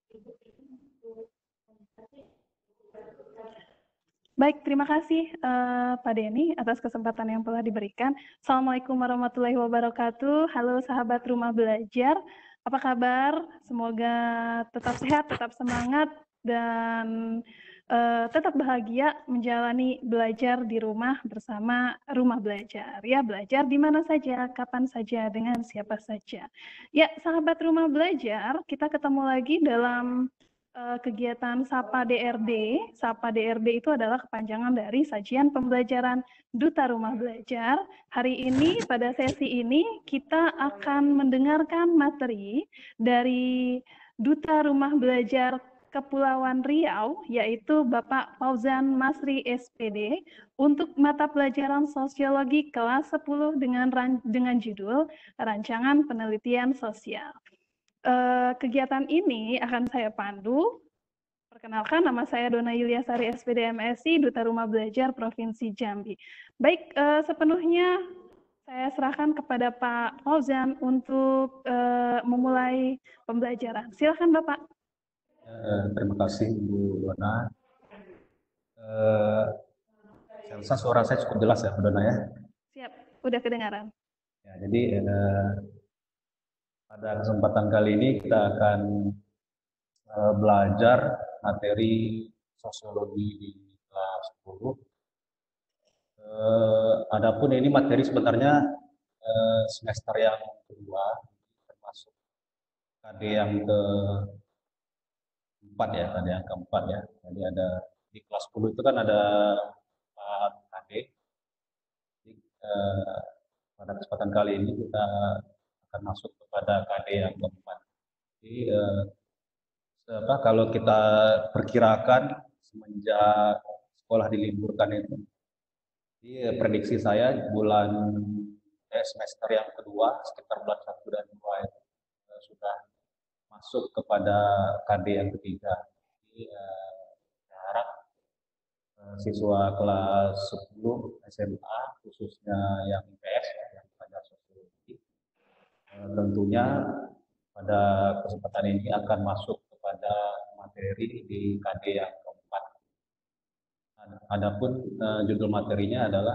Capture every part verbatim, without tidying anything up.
Baik, terima kasih uh, Pak Denny atas kesempatan yang telah diberikan. Assalamualaikum warahmatullahi wabarakatuh. Halo sahabat rumah belajar, apa kabar? Semoga tetap sehat, tetap semangat, dan uh, tetap bahagia menjalani belajar di rumah bersama rumah belajar. Ya, belajar di mana saja, kapan saja, dengan siapa saja. Ya, sahabat rumah belajar, kita ketemu lagi dalam kegiatan Sapa D R D. Sapa D R D itu adalah kepanjangan dari Sajian Pembelajaran Duta Rumah Belajar. Hari ini, pada sesi ini, kita akan mendengarkan materi dari Duta Rumah Belajar Kepulauan Riau, yaitu Bapak Fauzan Masri S P D, untuk mata pelajaran Sosiologi kelas sepuluh dengan, dengan judul Rancangan Penelitian Sosial. Uh, kegiatan ini akan saya pandu. Perkenalkan, nama saya Dona Yuliasari S P D M Si, Duta Rumah Belajar Provinsi Jambi. Baik, uh, sepenuhnya saya serahkan kepada Pak Fauzan untuk uh, memulai pembelajaran. Silakan Bapak. Uh, terima kasih Bu Dona. Uh, saya rasa suara saya cukup jelas ya Bu Dona ya? Siap, udah kedengaran. Ya, jadi uh, pada kesempatan kali ini kita akan uh, belajar materi sosiologi di kelas sepuluh. Uh, adapun ini materi sebenarnya uh, semester yang kedua, termasuk K D yang keempat ya, K D yang keempat ya. Jadi ada di kelas sepuluh itu kan ada empat K D. Jadi, uh, pada kesempatan kali ini kita akan masuk kepada K D yang keempat. Jadi uh, apa, kalau kita perkirakan semenjak sekolah diliburkan itu, jadi prediksi saya bulan eh, semester yang kedua sekitar bulan satu dan dua itu eh, sudah masuk kepada K D yang ketiga. Jadi eh, saya harap eh, siswa kelas sepuluh S M A khususnya yang I P S ya, yang belajar sosiologi eh, tentunya pada kesempatan ini akan masuk kepada materi di K D yang keempat. Adapun uh, judul materinya adalah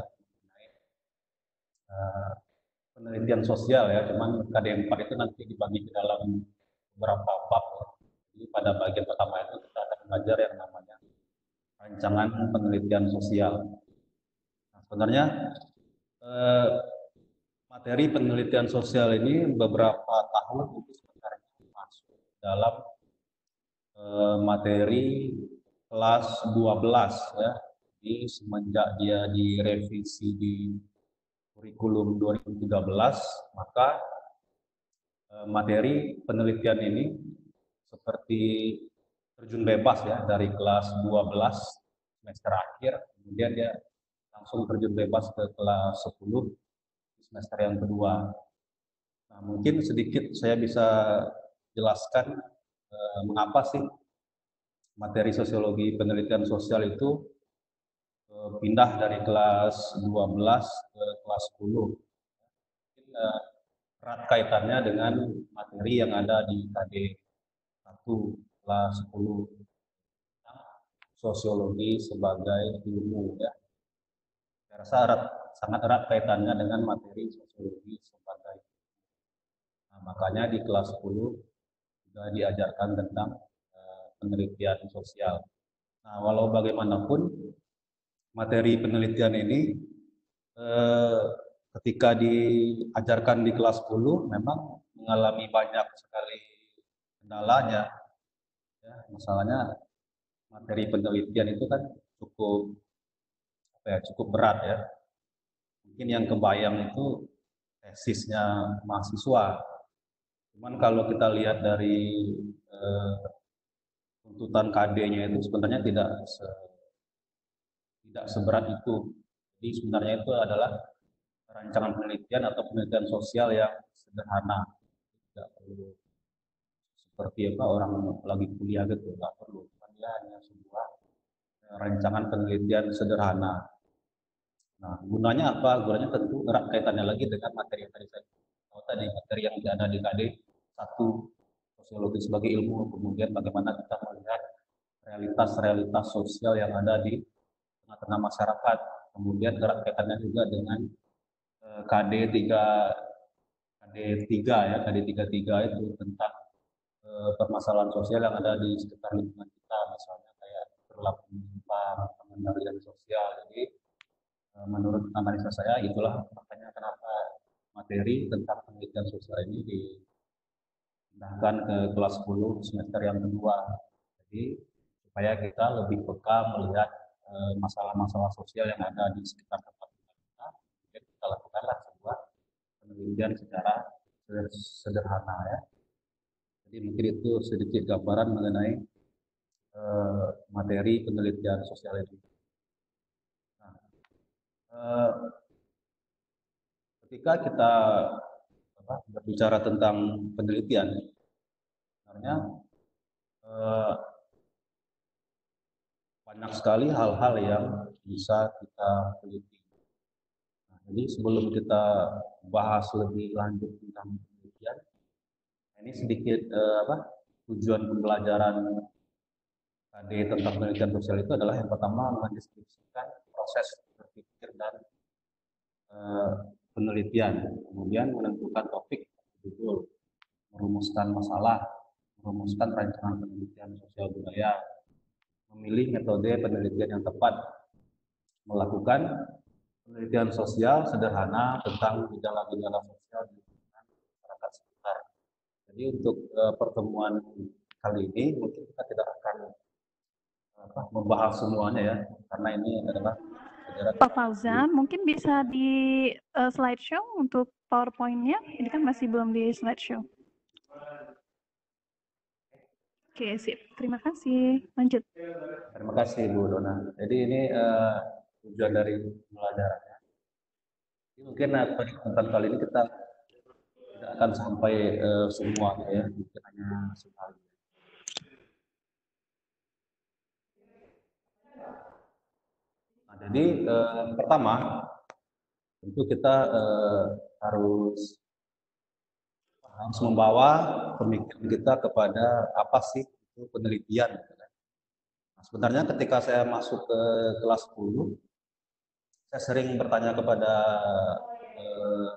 uh, penelitian sosial ya, cuman K D empat itu nanti dibagi ke dalam beberapa bab. Jadi pada bagian pertama itu kita akan belajar yang namanya rancangan penelitian sosial. Nah, sebenarnya uh, materi penelitian sosial ini beberapa tahun itu sebenarnya masuk dalam uh, materi kelas dua belas ya. Jadi semenjak dia direvisi di kurikulum dua ribu tiga belas, maka uh, materi penelitian ini seperti terjun bebas ya dari kelas dua belas semester akhir, kemudian dia langsung terjun bebas ke kelas sepuluh semester yang kedua. Nah, mungkin sedikit saya bisa jelaskan eh, mengapa sih materi sosiologi penelitian sosial itu eh, pindah dari kelas dua belas ke kelas sepuluh. Mungkin eh, erat kaitannya dengan materi yang ada di K D satu kelas sepuluh, sosiologi sebagai ilmu ya. Saya rasa erat, sangat erat kaitannya dengan materi sosiologi sebagai. Nah, makanya di kelas sepuluh juga diajarkan tentang uh, penelitian sosial. Nah, walau bagaimanapun materi penelitian ini uh, ketika diajarkan di kelas sepuluh memang mengalami banyak sekali kendalanya. Ya, masalahnya materi penelitian itu kan cukup apa ya, cukup berat ya. Mungkin yang kebayang itu tesisnya mahasiswa. Cuman kalau kita lihat dari eh, tuntutan K D-nya itu sebenarnya tidak se, tidak seberat itu. Jadi sebenarnya itu adalah rancangan penelitian atau penelitian sosial yang sederhana. Tidak perlu seperti apa orang lagi kuliah gitu, tidak perlu. Dia hanya sebuah rancangan penelitian sederhana. Nah, gunanya apa? Gunanya tentu erat kaitannya lagi dengan materi yang tadi saya tahu tadi, materi yang ada di K D satu sosiologi sebagai ilmu, kemudian bagaimana kita melihat realitas-realitas sosial yang ada di tengah-tengah masyarakat, kemudian erat kaitannya juga dengan eh, K D tiga K D tiga ya, K D tiga puluh tiga itu tentang eh, permasalahan sosial yang ada di sekitar lingkungan kita, misalnya kayak perilaku menyimpang, pengendalian sosial. Jadi eh, menurut analisa saya itulah makanya kenapa materi tentang penelitian sosial ini dipindahkan ke kelas sepuluh semester yang kedua. Jadi supaya kita lebih peka melihat eh, masalah-masalah sosial yang ada di sekitar tempat kita, kemudian kita lakukanlah sebuah penelitian secara sederhana ya. Jadi mungkin itu sedikit gambaran mengenai eh, materi penelitian sosial ini. Nah, eh, ketika kita apa, berbicara tentang penelitian, sebenarnya eh, banyak sekali hal-hal yang bisa kita teliti. Nah, jadi sebelum kita bahas lebih lanjut tentang penelitian, ini sedikit eh, apa tujuan pembelajaran K D tentang penelitian sosial itu adalah yang pertama mendeskripsikan proses berpikir dan eh, penelitian, kemudian menentukan topik, judul, merumuskan masalah, merumuskan rancangan penelitian sosial budaya, memilih metode penelitian yang tepat, melakukan penelitian sosial sederhana tentang gejala-gejala sosial di masyarakat sekitar. Jadi untuk uh, pertemuan kali ini mungkin kita tidak akan apa, membahas semuanya ya, karena ini adalah Pak Fauzan, mungkin bisa di uh, slideshow untuk PowerPoint-nya. Ini kan masih belum di slideshow. Oke, sip. Terima kasih. Lanjut. Terima kasih Bu Dona. Jadi ini uh, tujuan dari pembelajarannya. Mungkin uh, pada kesempatan kali ini kita tidak akan sampai uh, semuanya ya, mungkin hanya sekali. Nah, jadi eh, pertama tentu kita eh, harus harus membawa pemikiran kita kepada apa sih itu penelitian. Nah, sebenarnya ketika saya masuk ke kelas sepuluh, saya sering bertanya kepada eh,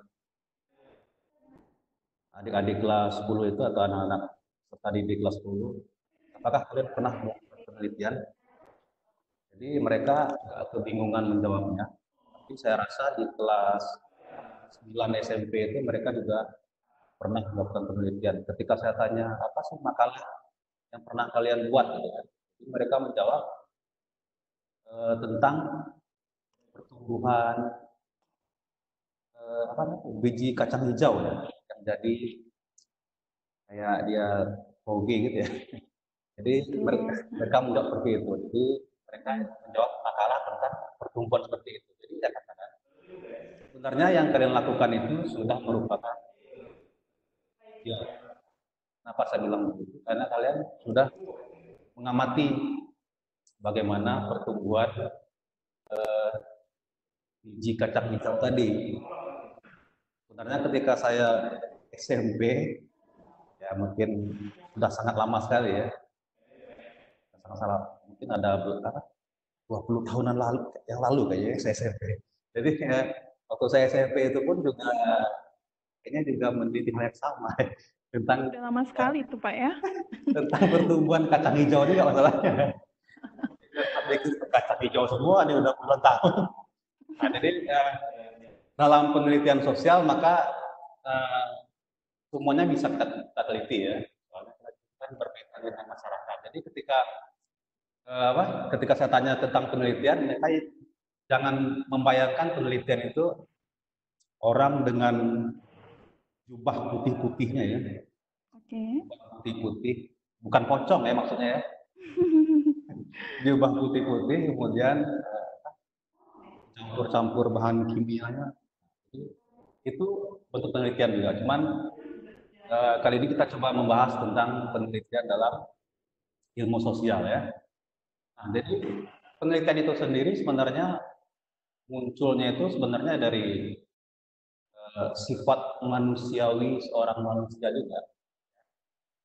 adik-adik kelas sepuluh itu atau anak-anak peserta didik kelas sepuluh, apakah kalian pernah melakukan penelitian? Jadi mereka agak kebingungan menjawabnya. Tapi saya rasa di kelas sembilan S M P itu mereka juga pernah melakukan penelitian. Ketika saya tanya, apa sih makalah yang pernah kalian buat? Gitu kan. Jadi mereka menjawab e, tentang pertumbuhan e, apa namanya, biji kacang hijau ya, yang jadi kayak dia hoge gitu ya. Jadi mereka, mereka menjawab seperti itu. Jadi mereka menjawab makalah tentang pertumbuhan seperti itu. Jadi saya katakan, sebenarnya yang kalian lakukan itu sudah merupakan ya. Kenapa saya bilang begitu? Karena kalian sudah mengamati bagaimana pertumbuhan eh, biji kacang hijau tadi. Sebenarnya ketika saya S M P, ya mungkin sudah sangat lama sekali ya. Sangat-sangat mungkin ada berapa? dua puluh tahunan lalu yang lalu kayaknya saya S M P. Jadi ya, waktu saya S M P itu pun juga kayaknya juga meneliti hal yang sama tentang udah lama sekali itu Pak ya. Tentang pertumbuhan kacang hijau ini nggak masalahnya. Kacang hijau semua ini udah puluhan tahun. Nah, jadi eh, dalam penelitian sosial maka eh, semuanya bisa kita, kita teliti ya. Soalnya kan berkaitan dengan masyarakat. Jadi ketika eh, apa? Ketika saya tanya tentang penelitian, mereka jangan membayangkan penelitian itu orang dengan jubah putih-putihnya ya. Oke. Okay. Putih-putih, bukan pocong ya maksudnya ya. Jubah putih-putih, kemudian campur-campur bahan kimianya. Itu bentuk penelitian juga. Cuman eh, kali ini kita coba membahas tentang penelitian dalam ilmu sosial ya. Nah, jadi penelitian itu sendiri sebenarnya munculnya itu sebenarnya dari uh, sifat manusiawi seorang manusia juga.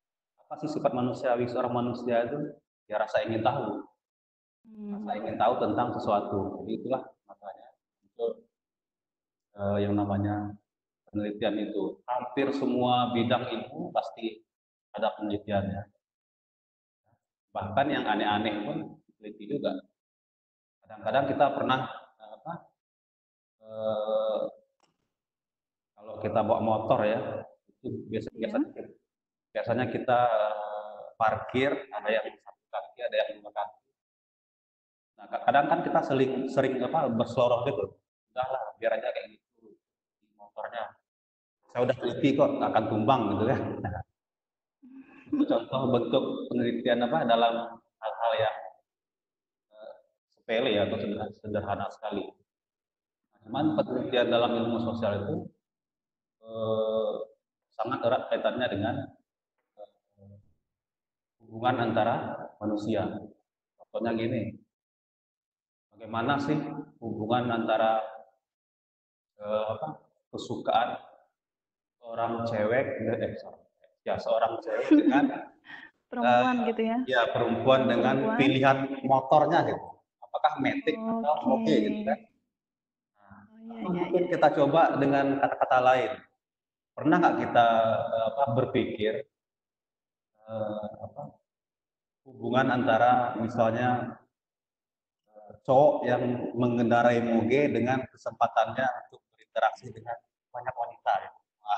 apa sih sifat manusiawi seorang manusia itu? Ya rasa ingin tahu, rasa Hmm. ingin tahu tentang sesuatu. Jadi itulah makanya itu eh, yang namanya penelitian itu. Hampir semua bidang ilmu pasti ada penelitiannya. Bahkan yang aneh-aneh pun diteliti juga. Kadang-kadang kita pernah eh, apa? eh, Kalau kita bawa motor ya, itu biasa Ya. biasanya biasanya kita eh, parkir, ada yang satu kaki, ada yang dua kaki. Nah, kadang kan kita sering sering apa berseloroh gitu. Udahlah, biar aja kayak gitu di motornya. Saya udah teliti kok akan tumbang gitu kan. Itu contoh bentuk penelitian apa dalam hal-hal yang eh, sepele ya atau sederhana, sederhana sekali. Nah, cuman penelitian dalam ilmu sosial itu eh, sangat erat kaitannya dengan eh, hubungan antara manusia. Contohnya gini, bagaimana sih hubungan antara eh, apa, kesukaan seorang cewek, eh, sorry, ya seorang cewek dengan eh, Perempuan gitu ya. ya perempuan Sama dengan perempuan. pilihan motornya gitu. Apakah matic atau Oke. moge gitu kan? Oh iya Atau iya mungkin iya. kita coba dengan kata-kata lain. Pernah nggak kita eh, apa, berpikir eh, apa, hubungan antara misalnya cowok yang mengendarai moge dengan kesempatannya untuk berinteraksi dengan banyak wanita gitu.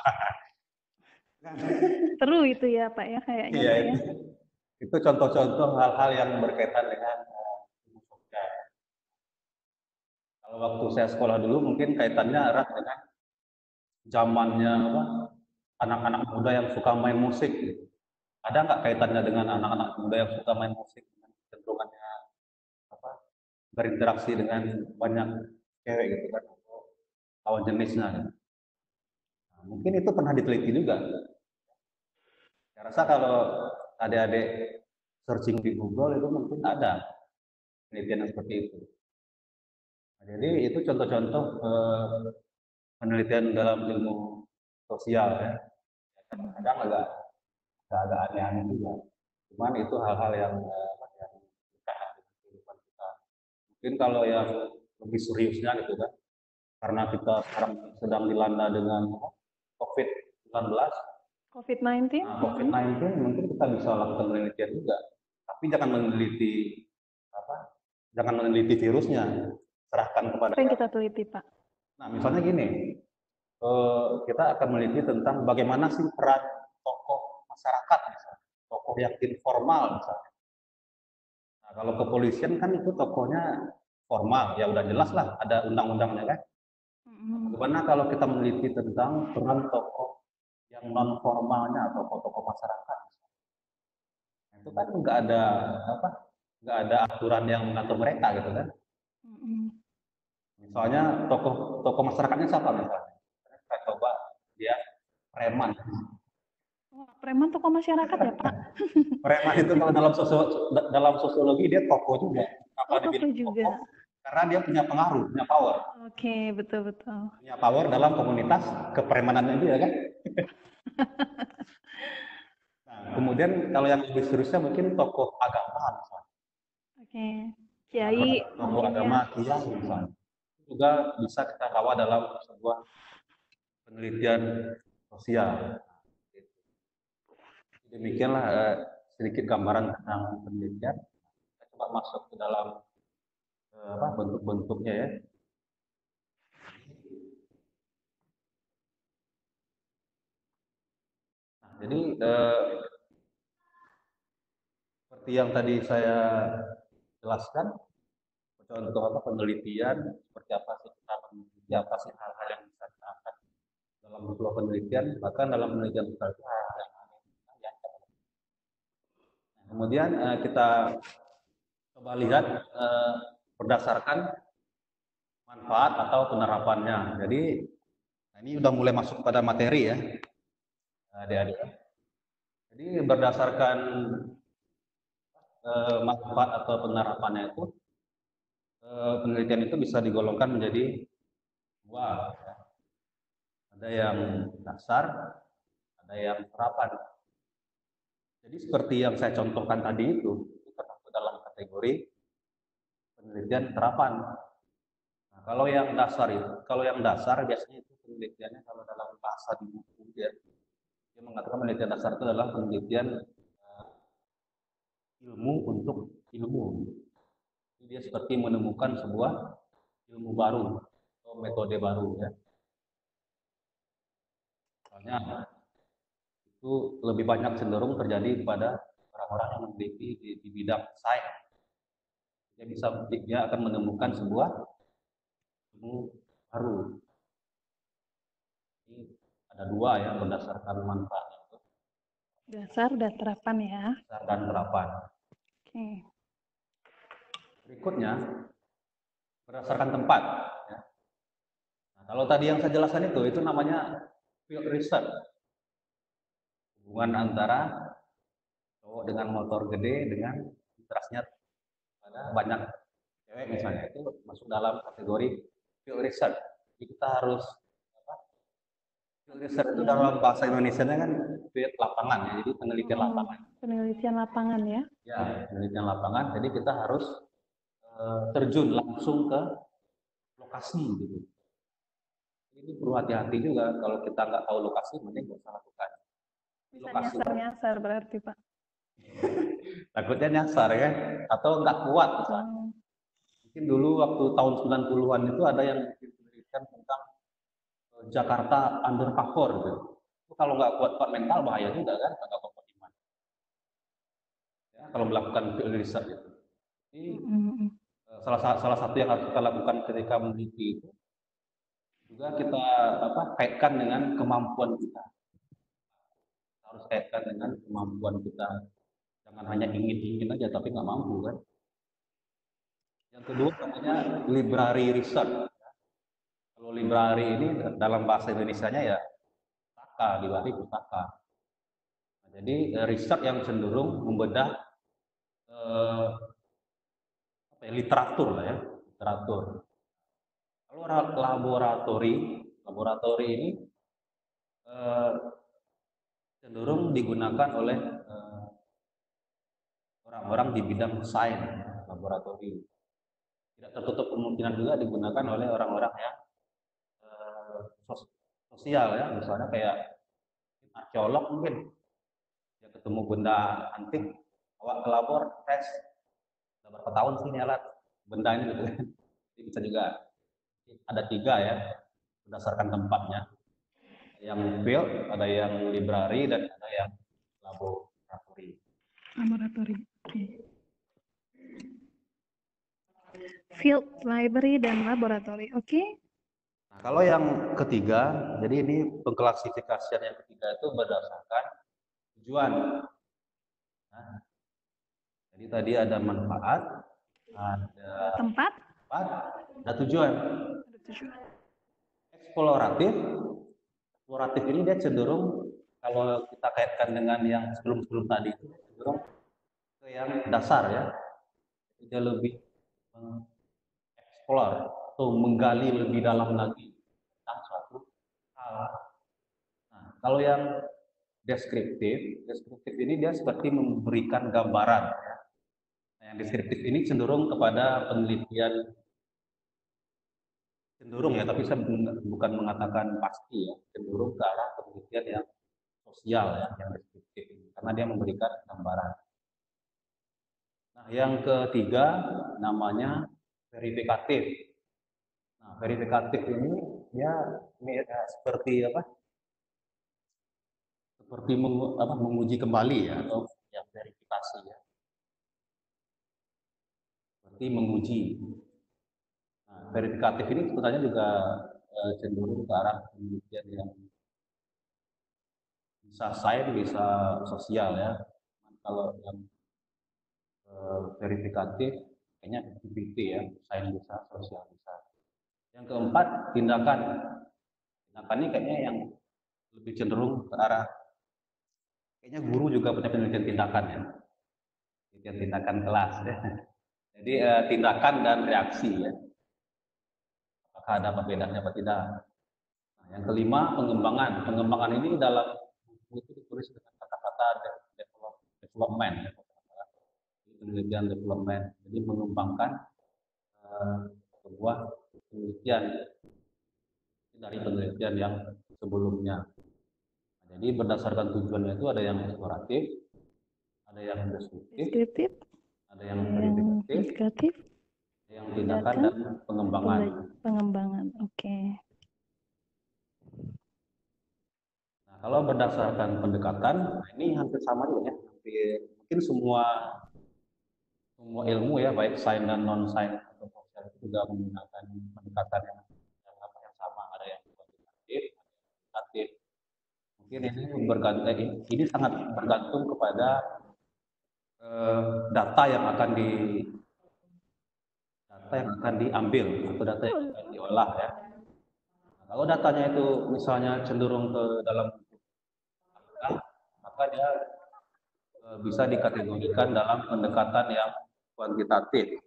Seru itu ya Pak ya kayaknya Iya Pak ya. itu itu contoh-contoh hal-hal yang berkaitan dengan uh, ilmu sosial. Kalau waktu saya sekolah dulu mungkin kaitannya erat dengan zamannya apa, anak-anak muda yang suka main musik gitu. Ada nggak kaitannya dengan anak-anak muda yang suka main musik dengan kecenderungannya apa, berinteraksi dengan banyak cewek gitu kan atau lawan jenisnya gitu. Nah, mungkin itu pernah diteliti juga. Saya rasa kalau adik-adik searching di Google itu mungkin ada penelitian yang seperti itu. Nah, jadi itu contoh-contoh eh, penelitian dalam ilmu sosial ya. Kadang-kadang agak agak aneh-aneh juga. Cuman itu hal-hal yang eh, yang dekat dengan kehidupan kita. Mungkin kalau yang lebih seriusnya gitu kan, karena kita sekarang sedang dilanda dengan covid sembilan belas. covid sembilan belas. Nah, Mm-mm. covid sembilan belas mungkin kita bisa lakukan penelitian juga. Tapi jangan meneliti apa? Jangan meneliti virusnya, serahkan kepada Apa yang kita teliti Pak? Nah, misalnya gini, eh, kita akan meneliti tentang bagaimana sih peran tokoh masyarakat, misalnya, tokoh yang informal, misalnya. Nah, kalau kepolisian kan itu tokohnya formal, ya udah jelas lah, ada undang-undangnya kan. Nah, Mm-mm. bagaimana kalau kita meneliti tentang peran tokoh yang non formalnya, tokoh-tokoh masyarakat? Nah, itu kan nggak ada apa, nggak ada aturan yang mengatur mereka gitu kan. Mm-mm. Misalnya tokoh tokoh masyarakatnya siapa misalnya? Kita coba dia preman. Wah, preman tokoh masyarakat ya Pak? Preman itu kalau dalam sosio, dalam sosiologi dia tokoh juga. Oh Apa tokoh dibilang juga. tokoh? Karena dia punya pengaruh, punya power. Oke betul betul. Punya power dalam komunitas kepremanannya dia kan. Nah, kemudian kalau yang lebih seriusnya mungkin tokoh agama misalnya. Oke. Nah, Kiai tokoh mungkin ya. agama kiai misalnya. Itu juga bisa kita bawa dalam sebuah penelitian sosial. Demikianlah eh, sedikit gambaran tentang penelitian. Kita coba masuk ke dalam eh, apa bentuk-bentuknya ya. Nah, jadi eh, seperti yang tadi saya jelaskan, contoh apa penelitian, seperti apa sih kita meneliti, apa sih hal-hal yang bisa kita angkat dalam sebuah penelitian, bahkan dalam penelitian kita itu hal-hal yang aneh. Nah, kemudian eh, kita coba lihat eh, berdasarkan manfaat atau penerapannya. Jadi nah ini udah mulai masuk pada materi ya, adik-adik. Jadi berdasarkan eh, manfaat atau penerapannya itu, eh, penelitian itu bisa digolongkan menjadi dua. Ada yang dasar, ada yang terapan. Jadi seperti yang saya contohkan tadi itu, itu termasuk dalam kategori penelitian terapan. Nah, kalau yang dasar itu, kalau yang dasar biasanya itu penelitiannya kalau dalam bahasa di buku ya, dia mengatakan penelitian dasar itu adalah penelitian uh, ilmu untuk ilmu. Jadi dia seperti menemukan sebuah ilmu baru atau metode baru ya. Misalnya itu lebih banyak cenderung terjadi pada orang-orang yang meneliti di, di bidang sains. Dia bisa dia akan menemukan sebuah ilmu baru. Ini ada dua ya berdasarkan manfaatnya itu. Dasar dan terapan ya. Dasar dan terapan. Oke. Berikutnya berdasarkan tempat. Ya. Nah, kalau tadi yang saya jelaskan itu, itu namanya field research. Hubungan antara cowok dengan motor gede dengan interestnya pada banyak cewek misalnya, itu masuk dalam kategori field research. Jadi kita harus apa? Field research itu dalam bahasa Indonesia kan field lapangan ya, jadi penelitian Hmm, lapangan. penelitian lapangan ya. Ya, penelitian lapangan. Jadi kita harus uh, terjun langsung ke lokasi gitu. Ini perlu hati-hati juga kalau kita nggak tahu lokasi, mending nggak usah lakukan. Bisa Lokasi nyasar-nyasar berarti Pak. takutnya nyasar ya, atau nggak kuat misalnya. Hmm. Mungkin dulu waktu tahun sembilan puluhan itu ada yang penelitian tentang Jakarta undercover gitu. Itu kalau nggak kuat kuat mental bahaya juga kan, nggak kuat iman. Ya, kalau melakukan field research itu. Ini Mm-hmm. salah salah satu yang harus kita lakukan ketika meneliti itu juga kita apa kaitkan dengan kemampuan kita. Kita harus kaitkan dengan kemampuan kita. Jangan hanya ingin-ingin aja tapi nggak mampu kan. Yang kedua namanya library research. Kalau library ini dalam bahasa Indonesianya ya pustaka, library pustaka. Nah, jadi riset yang cenderung membedah eh, apa ya, literatur lah ya, literatur. Kalau laboratori, laboratori ini eh, cenderung digunakan oleh eh, orang-orang di bidang sains, laboratori. Tidak tertutup kemungkinan juga digunakan oleh orang-orang yang eh, sos sosial ya, misalnya kayak arkeolog mungkin dia ketemu benda antik, bawa ke labor, tes, udah berapa tahun sih ini alat benda ini gitu kan. Jadi bisa juga ada tiga ya berdasarkan tempatnya. Yang field, ada yang library dan ada yang laboratori. Laboratori. Okay. Field, library, dan laboratori. Oke. Okay. Nah, kalau yang ketiga, jadi ini pengklasifikasian yang ketiga itu berdasarkan tujuan. Nah, jadi tadi ada manfaat, ada tempat, tempat, ada tujuan. Ada tujuan. Eksploratif, eksploratif ini dia cenderung kalau kita kaitkan dengan yang sebelum-sebelum tadi itu cenderung ke yang dasar ya. Dia lebih mengeksplor atau menggali lebih dalam lagi tentang suatu hal. Nah, kalau yang deskriptif, deskriptif ini dia seperti memberikan gambaran. Ya. Nah, yang deskriptif ini cenderung kepada penelitian, cenderung ya, tapi saya bukan mengatakan pasti ya, cenderung ke arah penelitian yang sosial ya, yang deskriptif ini, karena dia memberikan gambaran. Nah, yang ketiga namanya verifikatif. Nah, verifikatif ini ya, ya seperti apa? Seperti mengu, apa, menguji kembali ya, atau ya verifikasi ya. Seperti menguji. Nah, verifikatif ini sebenarnya juga eh, cenderung ke arah penelitian yang bisa sains, bisa sosial ya. Kalau yang eh, verifikatif kayaknya fifty fifty ya, sains bisa, sosial bisa. Yang keempat, tindakan. Tindakan ini kayaknya yang lebih cenderung ke arah, kayaknya guru juga punya penelitian tindakan ya. Penelitian tindakan kelas ya. Jadi eh, tindakan dan reaksi ya. Apakah ada perbedaannya atau tidak? Nah, yang kelima, pengembangan. Pengembangan ini dalam buku itu ditulis dengan kata-kata development, penelitian development, jadi mengembangkan uh, sebuah penelitian dari penelitian yang sebelumnya. Jadi berdasarkan tujuannya itu ada yang eksploratif, ada yang deskriptif, deskriptif, ada yang verifikatif, ada yang tindakan dan pengembangan. Pengembangan, oke. Okay. Nah, kalau berdasarkan pendekatan, nah ini hampir sama juga ya, hampir mungkin semua semua ilmu ya, baik sains dan non sains atau sosial itu juga menggunakan pendekatan yang yang, apa, yang sama, ada yang kuantitatif, ada yang kualitatif. Mungkin ini bergantung, ini sangat bergantung kepada eh, data yang akan di data yang akan diambil atau data yang akan diolah ya. Nah, kalau datanya itu misalnya cenderung ke dalam angka, maka dia eh, bisa dikategorikan dalam pendekatan yang kuantitatif.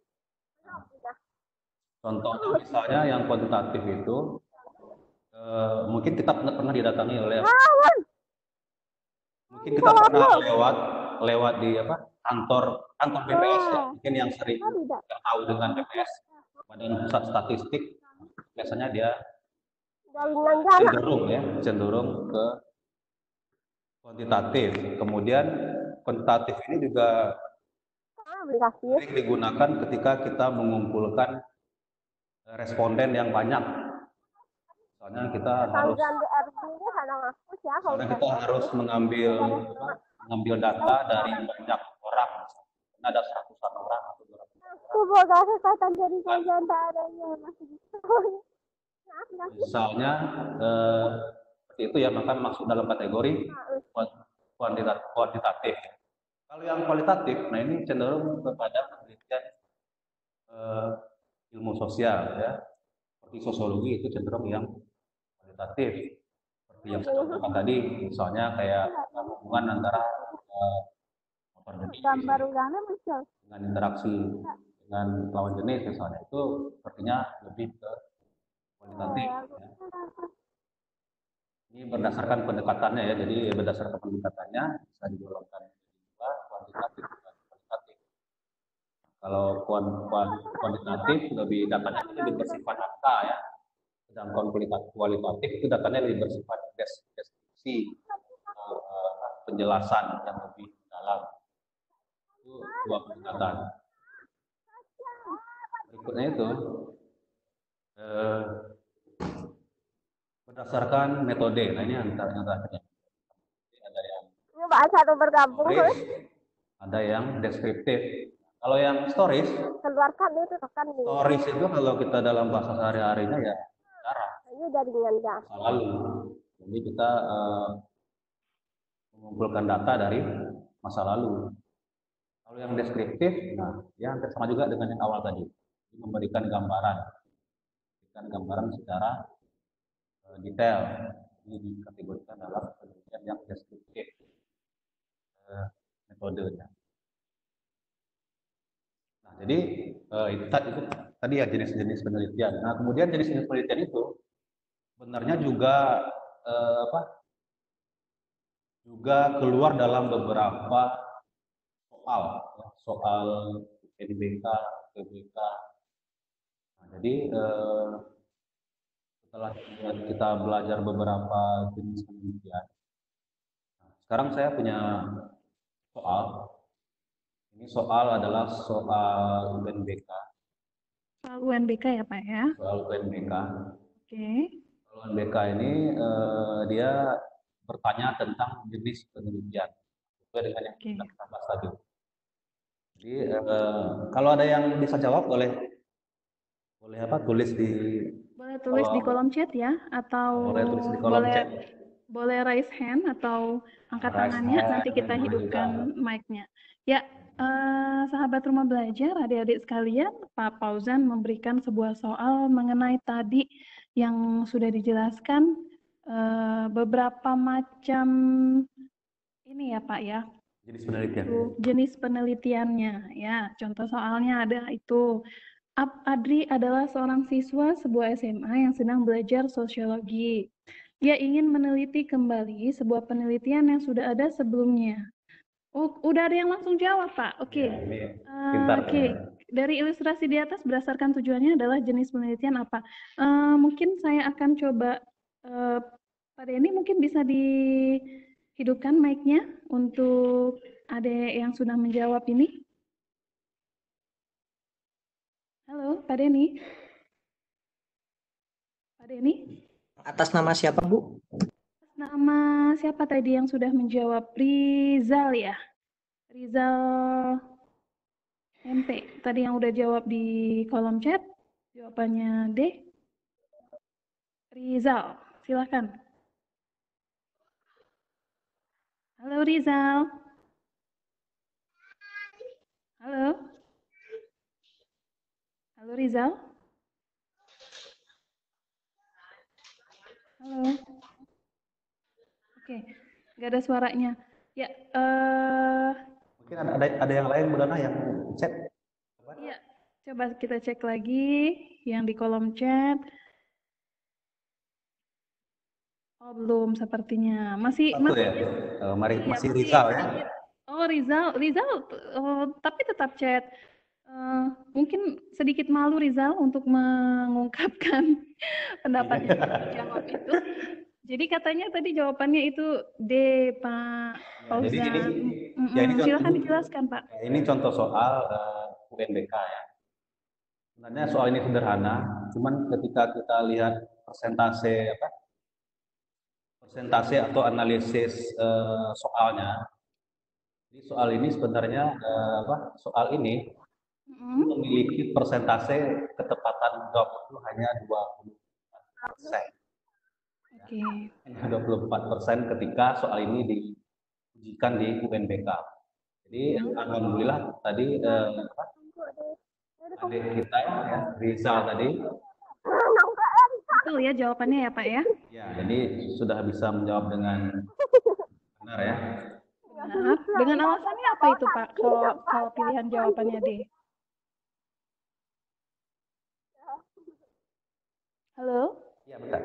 Contohnya misalnya yang kuantitatif itu eh, mungkin kita pernah didatangi oleh mungkin kita pernah lewat lewat di apa kantor kantor B P S ya, mungkin yang sering yang tahu dengan B P S, Badan Pusat Statistik, biasanya dia cenderung ya cenderung ke kuantitatif. Kemudian kuantitatif ini juga sering digunakan ketika kita mengumpulkan responden yang banyak. Soalnya kita harus soalnya kita harus mengambil apa, mengambil data dari banyak orang. Ada seratusan orang atau berapa. Misalnya eh, seperti itu ya, maka masuk dalam kategori kuantitatif. kuantitatif. Kalau yang kualitatif, nah ini cenderung kepada penelitian eh, ilmu sosial ya, seperti sosiologi itu cenderung yang kualitatif. Seperti yang saya contohkan tadi, misalnya kayak hubungan antara eh, jenis dengan interaksi dengan lawan jenis misalnya, itu sepertinya lebih ke kualitatif. Ya. Ini berdasarkan pendekatannya ya, jadi berdasarkan pendekatannya bisa digolongkan juga kuantitatif dan kualitatif. Kalau kuantitatif lebih datanya lebih bersifat angka ya, sedangkan kualitatif itu datanya lebih bersifat deskripsi, uh, penjelasan yang lebih dalam. Itu dua pendekatan. Berikutnya itu eh, berdasarkan metode. Nah ini antara yang terakhirnya. Ada yang satu bergabung, stories, ada yang deskriptif. Kalau yang stories, keluarkan itu tekan nih. Stories itu kalau kita dalam bahasa sehari-harinya ya sejarah. Ini jaringan ya. Masa lalu. Jadi kita uh, mengumpulkan data dari masa lalu. Kalau yang deskriptif, nah ya hampir sama juga dengan yang awal tadi, memberikan gambaran, memberikan gambaran secara uh, detail. Ini dikategorikan dalam penelitian yang deskriptif uh, metodenya. Nah, jadi uh, itu, itu tadi ya jenis-jenis penelitian. Nah, kemudian jenis-jenis penelitian itu sebenarnya juga uh, apa? Juga keluar dalam beberapa soal, ya, soal N B K, P B K. Nah, jadi eh, setelah kita belajar beberapa jenis penelitian, nah, sekarang saya punya soal. Ini soal adalah soal U N B K. Soal U N B K ya Pak ya? Soal U N B K. Oke. Okay. Soal U N B K ini eh, dia bertanya tentang jenis penelitian sesuai dengan yang okay. kita bahas tadi. Jadi eh, kalau ada yang bisa jawab boleh boleh apa tulis di boleh tulis kolom, di kolom chat ya, atau boleh tulis di kolom boleh chat. Boleh raise hand atau angkat raise tangannya, hand, nanti kita hidupkan mic-nya. Ya, eh, sahabat rumah belajar, adik-adik sekalian, Pak Fauzan memberikan sebuah soal mengenai tadi yang sudah dijelaskan eh, beberapa macam ini ya Pak ya. Jenis penelitian. Jenis penelitiannya ya. Contoh soalnya ada itu. Adri adalah seorang siswa sebuah S M A yang sedang belajar sosiologi. Dia ingin meneliti kembali sebuah penelitian yang sudah ada sebelumnya. Oh, udah ada yang langsung jawab, Pak. Oke. Ya, ini Eh, pintar. Oke. Dari ilustrasi di atas berdasarkan tujuannya adalah jenis penelitian apa? Eh, mungkin saya akan coba, eh, Pak Denny mungkin bisa dihidupkan mic-nya untuk adik yang sudah menjawab ini. Halo, Pak Denny. Pak Denny. Atas nama siapa, Bu? Nama siapa tadi yang sudah menjawab? Rizal ya? Rizal M P. Tadi yang udah jawab di kolom chat, jawabannya D. Rizal, silakan. Halo Rizal. Halo. Halo Rizal. Halo. Oke, nggak ada suaranya. Ya, eh, Mungkin ada, ada ada yang lain Bu Dana yang chat. iya, coba kita cek lagi yang di kolom chat. Oh, belum sepertinya. Masih Satu masih ya. Eh, mari iya, masih masih Rizal ya. sedikit. Oh, Rizal, Rizal, oh, tapi tetap chat. Eh, mungkin sedikit malu Rizal untuk mengungkapkan pendapatnya yang jawab itu. Jadi katanya tadi jawabannya itu D, Pak Ya, jadi ini Fauzan. Mm-mm. ya ini contoh, Silakan dijelaskan, Pak. ya, ini contoh soal uh, U N B K ya. Sebenarnya soal ini sederhana, cuman ketika kita lihat persentase apa persentase atau analisis uh, soalnya, jadi soal ini sebenarnya uh, apa soal ini Mm-mm. memiliki persentase ketepatan jawab itu hanya dua puluh empat persen. Oke. Hanya dua puluh empat persen ketika soal ini diujikan di U N B K. Jadi Hmm. alhamdulillah tadi eh, apa, adik kita ya Rizal tadi Betul ya jawabannya ya Pak ya. ya jadi sudah bisa menjawab dengan benar ya. Benar. Dengan alasannya apa itu Pak? Kalau kalau pilihan jawabannya D. Halo. Iya betul.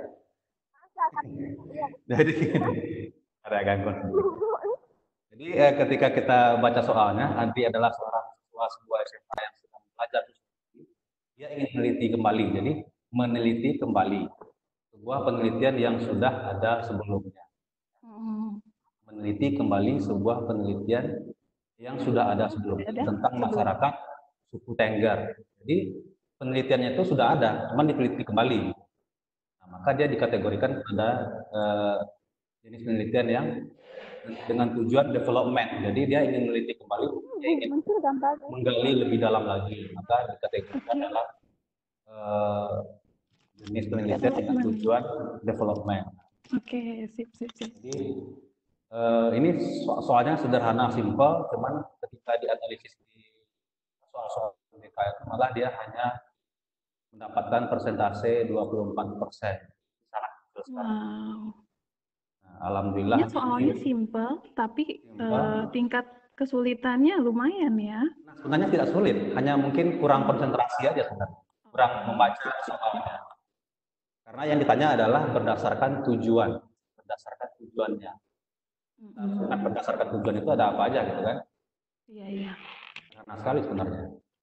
Jadi ada gangguan. Jadi eh, ketika kita baca soalnya, Andi adalah seorang siswa sebuah S M A yang sedang belajar, dia ingin meneliti kembali. Jadi meneliti kembali sebuah penelitian yang sudah ada sebelumnya. Hmm. Meneliti kembali sebuah penelitian yang sudah ada sebelumnya Ada tentang sebelum. masyarakat suku Tengger. Jadi penelitiannya itu sudah ada, cuma diteliti kembali. Nah, maka dia dikategorikan pada eh, jenis penelitian yang dengan tujuan development. Jadi dia ingin meneliti kembali, dia ingin menggali lebih dalam lagi. Maka dikategorikan Okay. dalam eh, jenis penelitian dengan tujuan development. Oke, okay, sip, sip, sip. Jadi uh, ini so soalnya sederhana, simple, cuman ketika dianalisis di soal-soal U N B K itu malah dia hanya mendapatkan persentase dua puluh empat persen. Sangat besar. Wow. Nah, alhamdulillah. Ini soalnya simple, tapi simple. Uh, tingkat kesulitannya lumayan ya. Nah, sebenarnya tidak sulit, hanya mungkin kurang konsentrasi aja sebenarnya, kurang membaca soalnya. Karena yang ditanya adalah berdasarkan tujuan, berdasarkan tujuannya. Mm-hmm. Nah, berdasarkan tujuan itu ada apa aja gitu kan? Iya, iya. Karena sekali sebenarnya.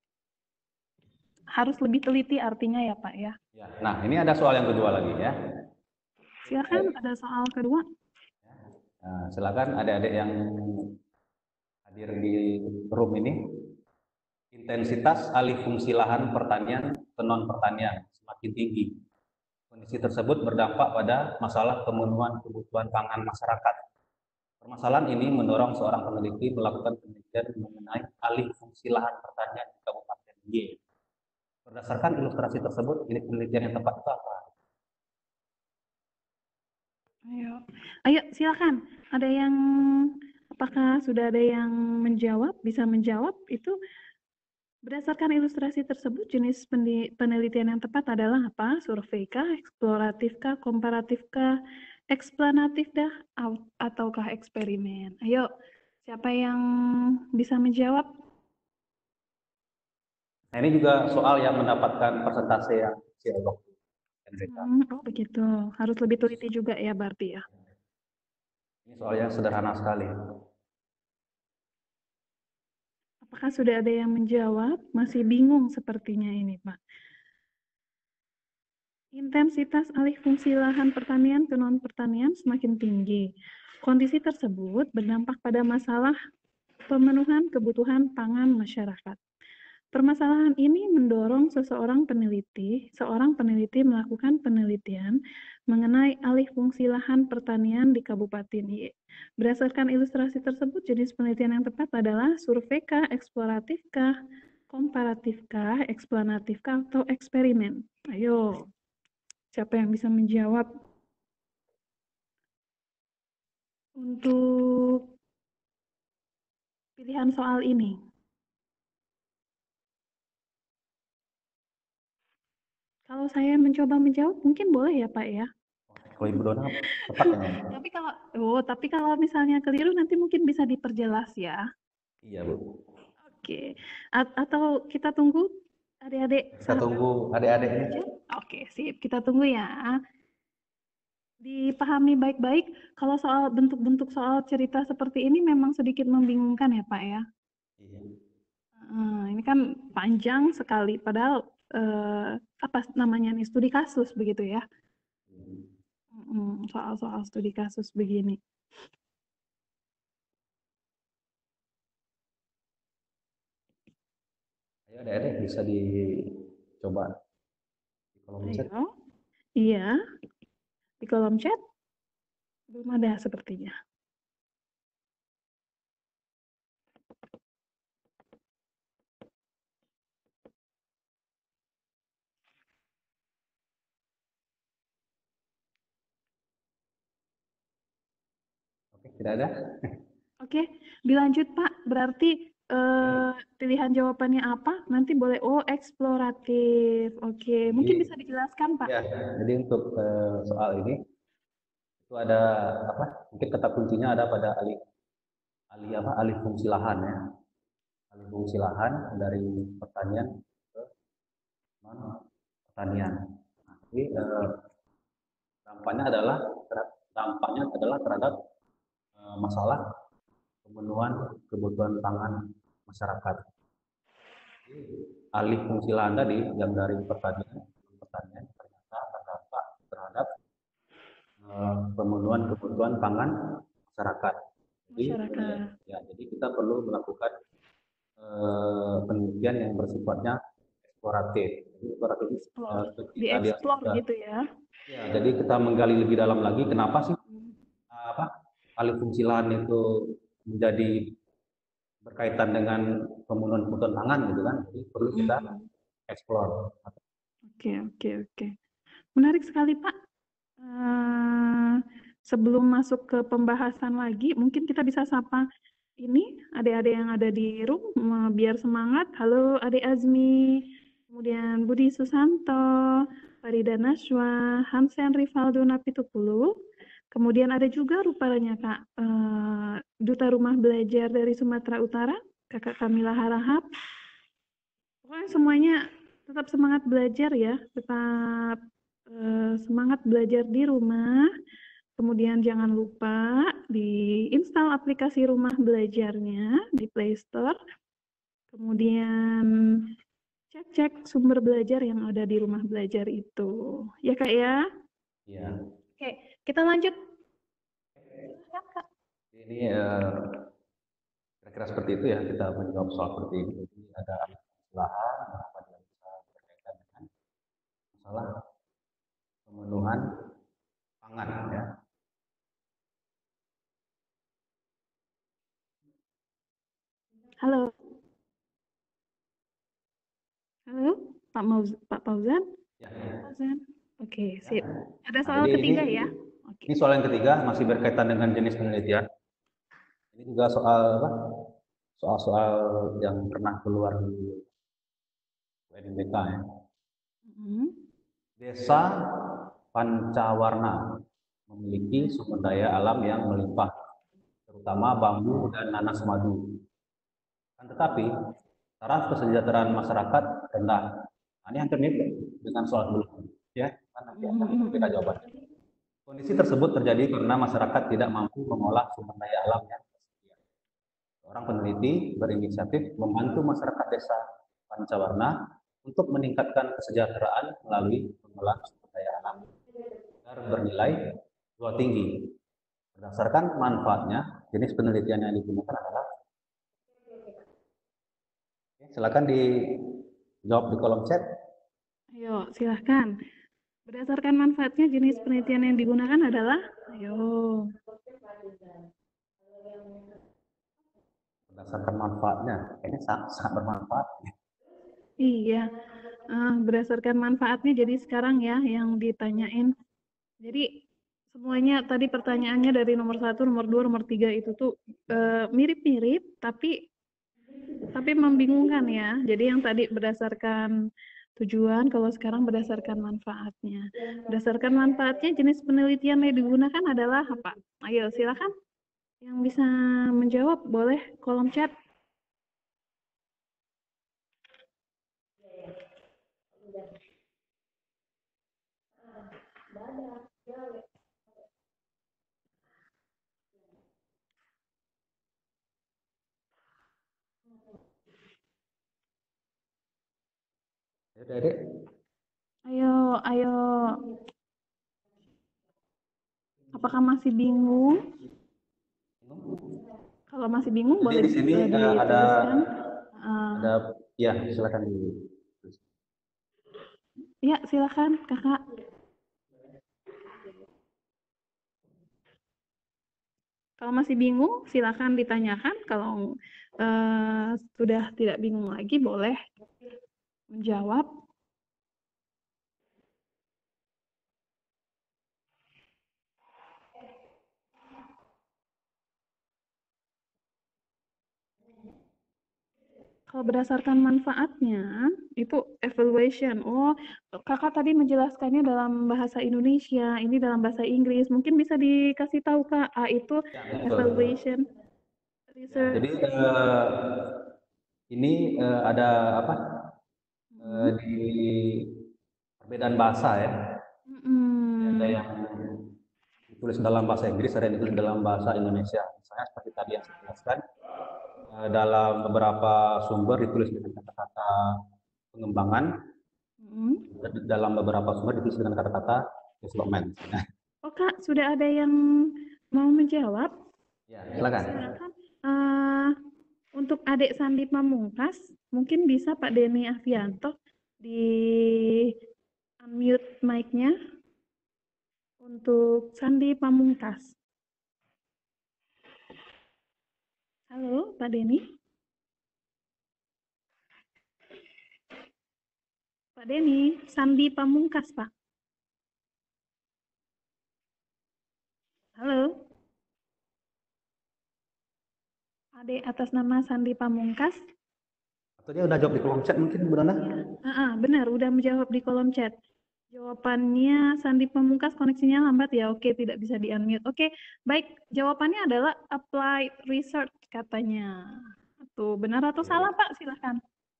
Harus lebih teliti artinya ya Pak ya. Ya. Nah, ini ada soal yang kedua lagi ya. Silakan ada soal kedua. Nah, silakan adik-adik yang hadir di room ini. Intensitas alih fungsi lahan pertanian ke non pertanian semakin tinggi. Kondisi tersebut berdampak pada masalah pemenuhan kebutuhan pangan masyarakat. Permasalahan ini mendorong seorang peneliti melakukan penelitian mengenai alih fungsi lahan pertanian di Kabupaten Y. Berdasarkan ilustrasi tersebut, penelitian yang tepat itu apa? Ayo, ayo silakan. Ada yang, apakah sudah ada yang menjawab? Bisa menjawab itu? Berdasarkan ilustrasi tersebut, jenis penelitian yang tepat adalah apa? Survei kah, eksploratif kah, komparatif kah, eksplanatif dah, ataukah eksperimen? Ayo, siapa yang bisa menjawab? Nah, ini juga soal yang mendapatkan persentase yang kecil waktu. Hmm, oh begitu, harus lebih teliti juga ya berarti ya. Ini soal yang sederhana sekali. Apakah sudah ada yang menjawab? Masih bingung sepertinya ini, Pak. Intensitas alih fungsi lahan pertanian ke non-pertanian semakin tinggi. Kondisi tersebut berdampak pada masalah pemenuhan kebutuhan pangan masyarakat. Permasalahan ini mendorong seseorang peneliti, seorang peneliti melakukan penelitian mengenai alih fungsi lahan pertanian di Kabupaten Y. Berdasarkan ilustrasi tersebut, jenis penelitian yang tepat adalah survei kah, eksploratif kah, komparatif kah, eksplanatif kah, atau eksperimen. Ayo, siapa yang bisa menjawab untuk pilihan soal ini? Kalau saya mencoba menjawab, mungkin boleh ya Pak ya? Kalau Ibu Dona tepat ya? Tapi kalau oh, tapi kalau misalnya keliru nanti mungkin bisa diperjelas ya. Iya Bu. Oke. A- atau kita tunggu adik-adik. Kita tunggu adik-adik ini. Oke, sip. Kita tunggu ya. Dipahami baik-baik. Kalau soal bentuk-bentuk soal cerita seperti ini memang sedikit membingungkan ya Pak ya. Iya. Hmm, ini kan panjang sekali. Padahal eh, apa namanya nih studi kasus begitu ya. Hmm, soal-soal studi kasus begini. Ayo adik-adik bisa dicoba di kolom chat. Ayo. Iya. Di kolom chat belum ada sepertinya. Oke, tidak ada. Oke, dilanjut Pak. Berarti eh, pilihan jawabannya apa? Nanti boleh oh eksploratif. Oke, mungkin Jadi, bisa dijelaskan Pak. ya, jadi untuk eh, soal ini itu ada apa? Mungkin kata kuncinya ada pada alih alih apa? Alih fungsi lahan ya. Alih fungsi lahan dari pertanian ke non pertanian. Nah, jadi eh, dampaknya adalah dampaknya adalah terhadap eh, masalah pemenuhan kebutuhan pangan masyarakat. Jadi, alih fungsi lahan tadi yang dari pertanian pertanian ternyata terdampak terhadap uh, pemenuhan kebutuhan pangan masyarakat. Jadi, Masyarakat. ya, jadi kita perlu melakukan uh, penelitian yang bersifatnya eksploratif. Jadi, eksploratif itu uh, ketika dia sudah, gitu ya. Ya, jadi kita menggali lebih dalam lagi kenapa sih uh, apa alih fungsi lahan itu menjadi berkaitan dengan pemenuhan kebutuhan pangan gitu kan, jadi perlu kita eksplor. Oke oke oke, menarik sekali Pak. Uh, sebelum masuk ke pembahasan lagi, mungkin kita bisa sapa ini adik-adik yang ada di room biar semangat. Halo adik Azmi, kemudian Budi Susanto, Farida Nashwa, Hansen Rivaldo Napitupulu. Kemudian ada juga rupanya Kak, uh, Duta Rumah Belajar dari Sumatera Utara, Kakak Kamila Harahap. Pokoknya semuanya tetap semangat belajar ya, tetap uh, semangat belajar di rumah. Kemudian jangan lupa diinstal aplikasi Rumah Belajarnya di Play Store. Kemudian cek-cek sumber belajar yang ada di Rumah Belajar itu. Ya Kak ya? Iya. Oke, kita lanjut. Silahkan Kak. Ini uh, kira-kira seperti itu ya, kita menjawab soal seperti ini. Jadi ada lahan, apa dia bisa berkaitan dengan masalah pemenuhan pangan ya. Halo. Halo, Pak Mauz Pak Fauzan? Ya. Fauzan. Oke, sip. Ada soal Nah, ketiga ini, ya? Oke. Ini soal yang ketiga masih berkaitan dengan jenis penelitian. Ini juga soal apa? Soal-soal yang pernah keluar di U N B K ya. Mm-hmm. Desa Pancawarna memiliki sumber daya alam yang melimpah, terutama bambu dan nanas madu. Kan tetapi taraf kesejahteraan masyarakat rendah. Nah, ini hampir mirip dengan soal sebelumnya, ya. Kan nanti akan kita jawabannya. Kondisi tersebut terjadi karena masyarakat tidak mampu mengolah sumber daya alam yang tersedia. Seorang peneliti berinisiatif membantu masyarakat desa Pancawarna untuk meningkatkan kesejahteraan melalui pengolahan sumber daya alam agar bernilai jual tinggi. Berdasarkan manfaatnya, jenis penelitian yang digunakan adalah, silakan dijawab di kolom chat. Ayo, silahkan. Berdasarkan manfaatnya, jenis penelitian yang digunakan adalah, ayo. Berdasarkan manfaatnya, kayaknya sangat, sangat bermanfaat. Iya, uh, berdasarkan manfaatnya, jadi sekarang ya yang ditanyain. Jadi semuanya tadi pertanyaannya dari nomor satu, nomor dua, nomor tiga itu tuh mirip-mirip, uh, tapi tapi membingungkan ya. Jadi yang tadi berdasarkan tujuan, kalau sekarang berdasarkan manfaatnya. Berdasarkan manfaatnya, jenis penelitian yang digunakan adalah apa? Ayo, silakan. Yang bisa menjawab, boleh kolom chat. Ayo, Ayo, ayo. Apakah masih bingung? Kalau masih bingung, jadi boleh di sini uh, ada uh, ada ya silakan di. Ya, silakan kakak. Kalau masih bingung, silakan ditanyakan. Kalau uh, sudah tidak bingung lagi, boleh menjawab. Kalau berdasarkan manfaatnya, itu evaluation. Oh, kakak tadi menjelaskannya dalam bahasa Indonesia, ini dalam bahasa Inggris. Mungkin bisa dikasih tahu kak, ah, itu ya, evaluation. Ya, jadi uh, ini uh, ada apa? Uh, di perbedaan bahasa ya. Hmm. Ada yang ditulis dalam bahasa Inggris, ada yang ditulis dalam bahasa Indonesia. Misalnya seperti tadi yang saya jelaskan, dalam beberapa sumber ditulis dengan kata-kata pengembangan, hmm. dalam beberapa sumber ditulis dengan kata-kata development. Oh kak, sudah ada yang mau menjawab? Ya, silakan. Silakan. Uh, untuk adik Sandi Pamungkas, mungkin bisa Pak Denny Avianto di unmute mic-nya untuk Sandi Pamungkas. Halo, Pak Denny. Pak Denny, Sandi Pamungkas, Pak. Halo. Adik atas nama Sandi Pamungkas. Atau dia udah jawab di kolom chat mungkin, Bu Dona? Ya. Ah, ah, benar, udah menjawab di kolom chat. Jawabannya Sandi Pamungkas koneksinya lambat ya, oke tidak bisa di unmute. Oke, baik, jawabannya adalah applied research katanya. Tuh, benar atau salah Pak? Silahkan.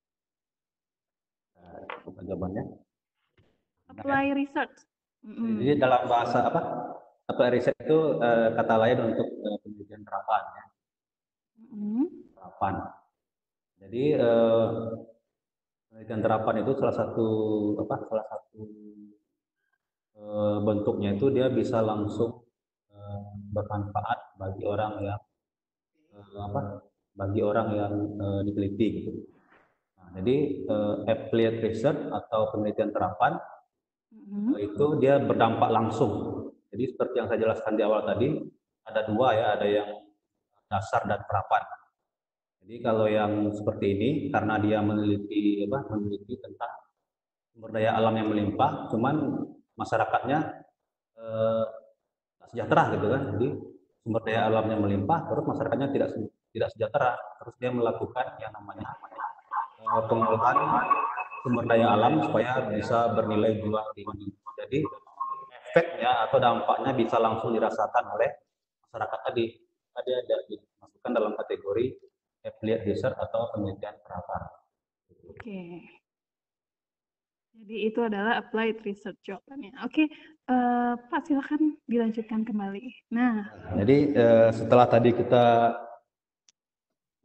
Bukan jawabannya. Apply research. Mm-hmm. Jadi dalam bahasa apa? Apply research itu uh, kata lain untuk uh, penelitian terapan ya. Mm-hmm. Terapan. Jadi uh, penelitian terapan itu salah satu apa? Salah satu uh, bentuknya itu dia bisa langsung uh, bermanfaat bagi orang yang uh, apa? Bagi orang yang uh, diteliti gitu. Nah, jadi uh, applied research atau penelitian terapan mm-hmm. itu dia berdampak langsung. Jadi seperti yang saya jelaskan di awal tadi, ada dua ya, ada yang dasar dan terapan. Jadi kalau yang seperti ini karena dia meneliti apa? Meneliti tentang sumber daya alam yang melimpah, cuman masyarakatnya eh, sejahtera gitu kan. Jadi sumber daya alamnya melimpah, terus masyarakatnya tidak tidak sejahtera. Terus dia melakukan yang namanya eh, pengolahan sumber daya alam supaya bisa bernilai jual tinggi. Jadi efeknya atau dampaknya bisa langsung dirasakan oleh masyarakat tadi. Tadi ada dimasukkan dalam kategori applied research atau penelitian terapan. Oke. Jadi itu adalah applied research jawabannya. Oke, uh, Pak silakan dilanjutkan kembali. Nah, jadi uh, setelah tadi kita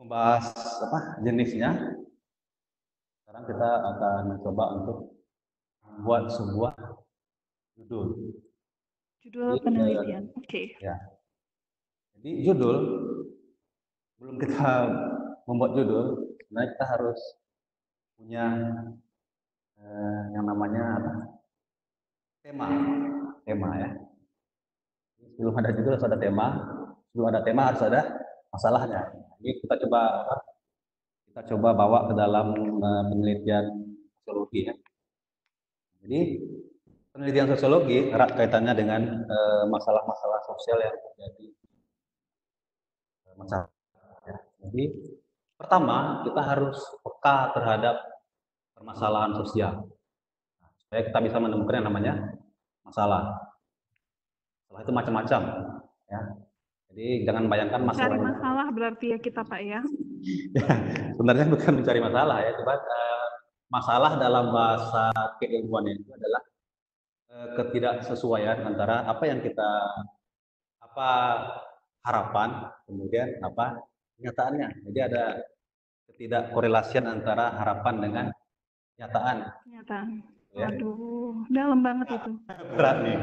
membahas apa jenisnya. Sekarang kita akan mencoba untuk membuat sebuah judul. Judul Jadi, penelitian. eh, Oke. Ya. Jadi judul belum kita membuat judul, sebenarnya kita harus punya eh, yang namanya apa? Tema, tema ya. Sebelum ada judul harus ada tema, sebelum ada tema harus ada masalahnya. Jadi kita coba apa? Kita coba bawa ke dalam eh, penelitian sosiologi ya. Jadi penelitian sosiologi erat kaitannya dengan eh, masalah-masalah sosial yang terjadi eh, masalah. Ya. Jadi pertama kita harus peka terhadap permasalahan sosial. Nah, supaya kita bisa menemukan yang namanya masalah. Masalah itu macam-macam, ya. Jadi jangan bayangkan masalah. Cari masalah berarti ya kita Pak ya. Ya, sebenarnya bukan mencari masalah ya, coba eh, masalah dalam bahasa keilmuan itu adalah eh, ketidaksesuaian antara apa yang kita apa harapan kemudian apa kenyataannya. Jadi ada ketidakkorelasian antara harapan dengan kenyataan. Kenyataan. Ya. Waduh, dalam banget itu. Berat nih.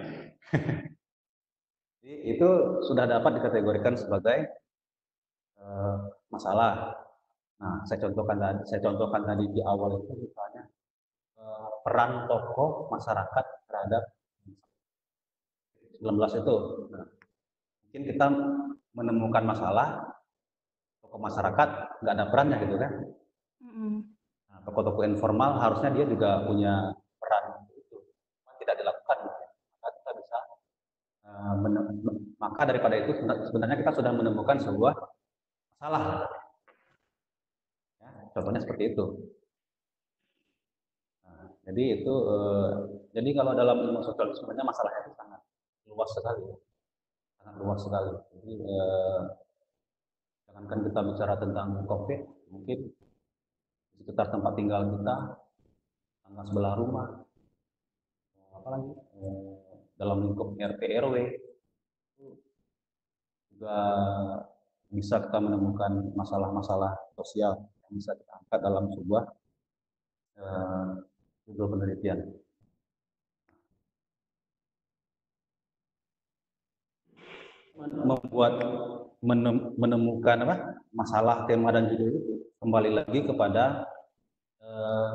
Jadi itu sudah dapat dikategorikan sebagai uh, masalah. Nah, saya contohkan tadi, saya contohkan tadi di awal itu misalnya uh, peran tokoh masyarakat terhadap sembilan belas itu. Nah, mungkin kita menemukan masalah tokoh masyarakat nggak ada perannya gitu kan. Mm-hmm. Nah, tokoh-tokoh informal harusnya dia juga punya peran itu, tidak dilakukan. Maka kita bisa uh, maka daripada itu sebenarnya kita sudah menemukan sebuah masalah. Ya, contohnya seperti itu. Nah, jadi itu uh, jadi kalau dalam ilmu sosial sebenarnya masalahnya itu sangat luas sekali, sangat luas sekali. Jadi uh, jangankan kita bicara tentang COVID, mungkin di sekitar tempat tinggal kita, tangga sebelah rumah, apalagi eh, dalam lingkup R T R W juga bisa kita menemukan masalah-masalah sosial yang bisa kita angkat dalam sebuah eh, judul penelitian. Membuat menemukan apa masalah, tema dan judul itu kembali lagi kepada eh,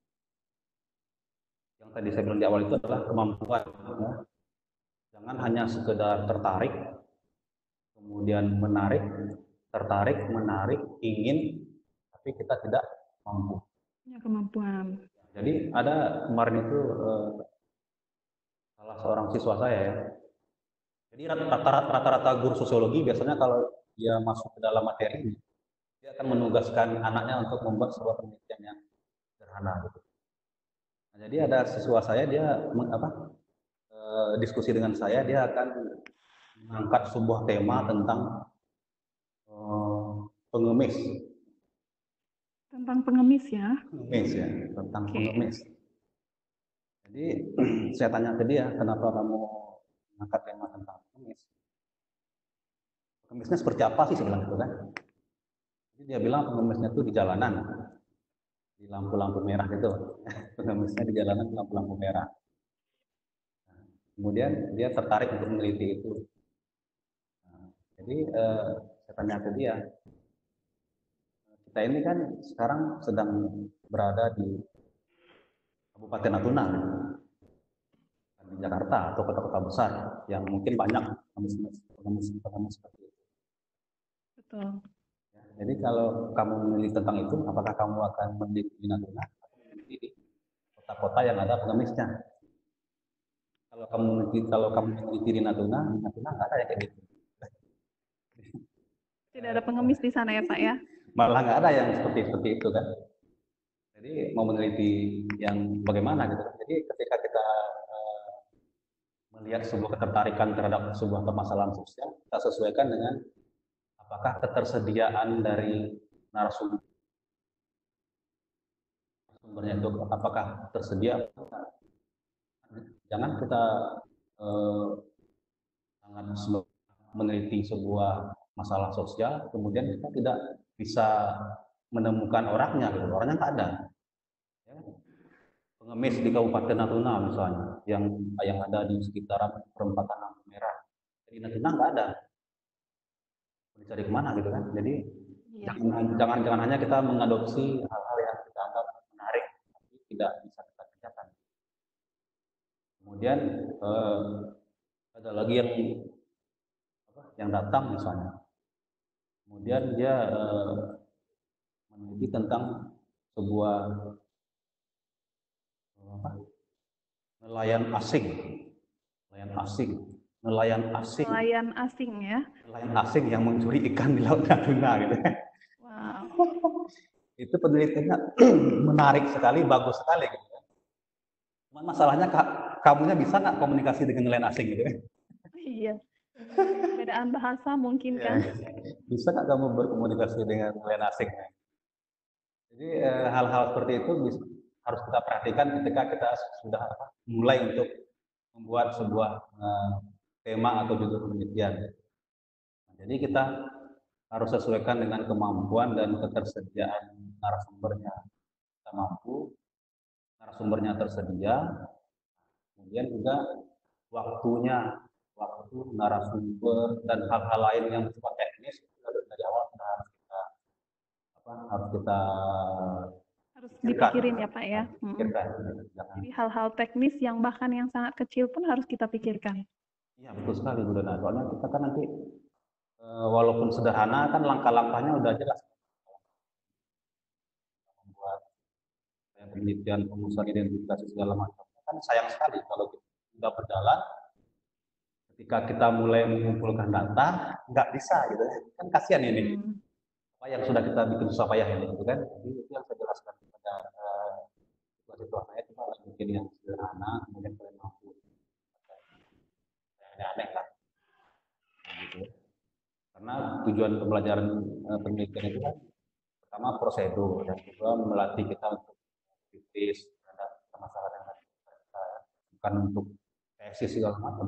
yang tadi saya bilang di awal itu adalah kemampuan. Ya. Jangan hanya sekedar tertarik, kemudian menarik, tertarik, menarik, ingin, tapi kita tidak mampu. Ya, kemampuan. Jadi ada kemarin itu eh, salah seorang siswa saya ya. Jadi rata-rata guru sosiologi biasanya kalau dia masuk ke dalam materi, dia akan menugaskan anaknya untuk membuat sebuah penelitian yang sederhana gitu. Nah, jadi ada siswa saya dia apa eh, diskusi dengan saya, dia akan mengangkat sebuah tema tentang eh, pengemis. Tentang pengemis ya? Pengemis ya, tentang okay. pengemis. Jadi saya tanya ke dia, kenapa kamu mengangkat tema tentang pengemis? Pengemisnya seperti apa sih sebenarnya itu kan? Jadi dia bilang pengemisnya itu di jalanan, di lampu-lampu merah gitu. Pengemisnya di jalanan di lampu-lampu merah. Nah, kemudian dia tertarik untuk meneliti itu. Nah, jadi eh, saya tanya ke dia, kita ini kan sekarang sedang berada di Kabupaten Natuna, di Jakarta atau kota-kota besar yang mungkin banyak pengemis-pengemis seperti itu. Betul. Ya, jadi kalau kamu meneliti tentang itu, apakah kamu akan meneliti di Natuna atau meneliti di kota-kota yang ada pengemisnya? Kalau kamu meneliti, kalau kamu meneliti di Natuna, di Natuna nggak ada yang kayak gitu. Tidak ada pengemis di sana ya Pak ya? Malah nggak ada yang seperti seperti itu kan. Jadi mau meneliti yang bagaimana gitu. Jadi ketika kita uh, melihat sebuah ketertarikan terhadap sebuah permasalahan sosial, kita sesuaikan dengan apakah ketersediaan dari narasumber sumbernya itu apakah tersedia. Jangan kita uh, sangat meneliti sebuah masalah sosial kemudian kita tidak bisa menemukan orangnya, gitu. Orangnya nggak ada. Ya. Pengemis di Kabupaten Natuna misalnya, yang yang ada di sekitaran perempatan lampu merah. Di Natuna nggak ada. Dicari kemana gitu kan? Jadi Iya. jangan, jangan jangan hanya kita mengadopsi hal-hal yang kita anggap menarik, tapi tidak bisa kita kerjakan. Kemudian eh, ada lagi yang apa, yang datang misalnya. Kemudian dia eh, meneliti tentang sebuah apa, nelayan asing, nelayan asing, nelayan asing, Nelayan asing ya. nelayan asing yang mencuri ikan di Laut Natuna gitu. Wow. Itu penelitiannya menarik sekali, bagus sekali gitu. Cuman masalahnya kamunya bisa nggak komunikasi dengan nelayan asing gitu? Iya. Perbedaan bahasa mungkin Ya, kan. bisa nggak kamu berkomunikasi dengan nelayan asing? Jadi eh, hal-hal seperti itu bisa, harus kita perhatikan ketika kita sudah apa, mulai untuk membuat sebuah eh, tema atau judul penelitian. Nah, jadi kita harus sesuaikan dengan kemampuan dan ketersediaan narasumbernya. Kita mampu, narasumbernya tersedia, kemudian juga waktunya, waktu, narasumber, dan hal-hal lain yang bersifat teknis dari awal kita harus kita apa, harus kita Harus pikirkan. dipikirin ya Pak ya. Mm-mm. Pikirkan. Jangan. Jadi hal-hal teknis yang bahkan yang sangat kecil pun harus kita pikirkan. Iya betul sekali Bu Dona. Soalnya kita kan nanti eh, walaupun sederhana kan langkah-langkahnya udah jelas. Membuat eh, penelitian, pengusahaan identifikasi segala macam. Kan sayang sekali kalau kita sudah berjalan, ketika kita mulai mengumpulkan data nggak bisa gitu kan, kasihan ini. Hmm. Apa yang sudah kita bikin susah payah ini gitu kan. Jadi itu yang saya jelaskan kepada eh, situasi saya, kita harus bikin yang sederhana, kemudian kalian mampu. Yang aneh lah. Gitu. Karena tujuan pembelajaran eh, penelitian itu kan pertama prosedur, dan kedua melatih kita untuk kritis terhadap masalah yang ada kita, bukan untuk tesis segala macam.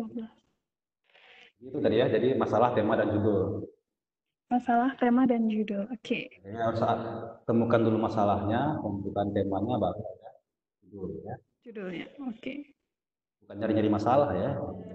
Itu tadi ya, jadi masalah, tema, dan judul. Masalah, tema, dan judul. Oke. Okay. Jadi harus temukan dulu masalahnya, tentukan temanya, baru ya judul ya. Judulnya, oke. Okay. Bukan nyari-nyari masalah ya.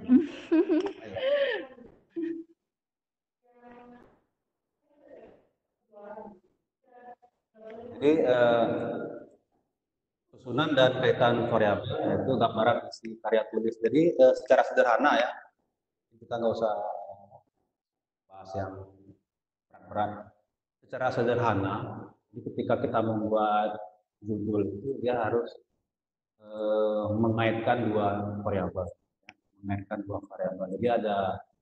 Jadi eh, susunan dan kaitan variabel yaitu gambaran isi karya tulis. Jadi eh, secara sederhana ya, kita nggak usah bahas yang berat-berat. Secara sederhana, ketika kita membuat judul itu dia harus eh, mengaitkan dua variabel, mengaitkan dua variabel. Jadi ada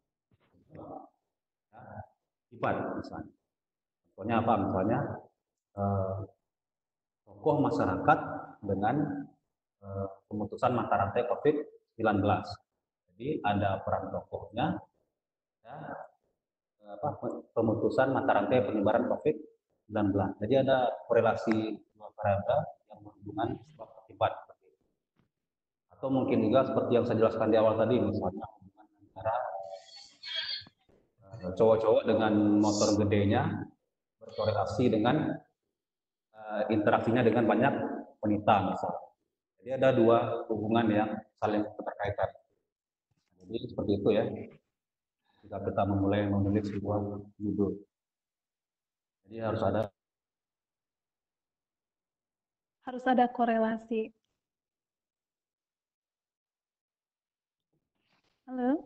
ya, sifat misalnya. Contohnya apa? Misalnya eh, tokoh masyarakat dengan eh, pemutusan mata rantai COVID sembilan belas. Jadi ada peran tokohnya, ya, apa, pemutusan mata rantai penyebaran COVID sembilan belas. Jadi ada korelasi dua variabel yang berhubungan sebab akibat. Atau mungkin juga seperti yang saya jelaskan di awal tadi, misalnya hubungan antara eh, cowok-cowok dengan motor gedenya berkorelasi dengan uh, interaksinya dengan banyak wanita misalnya. Jadi ada dua hubungan yang saling keterkaitan. Jadi seperti itu ya. Jika kita memulai menulis sebuah judul, jadi harus ada harus ada korelasi. Halo.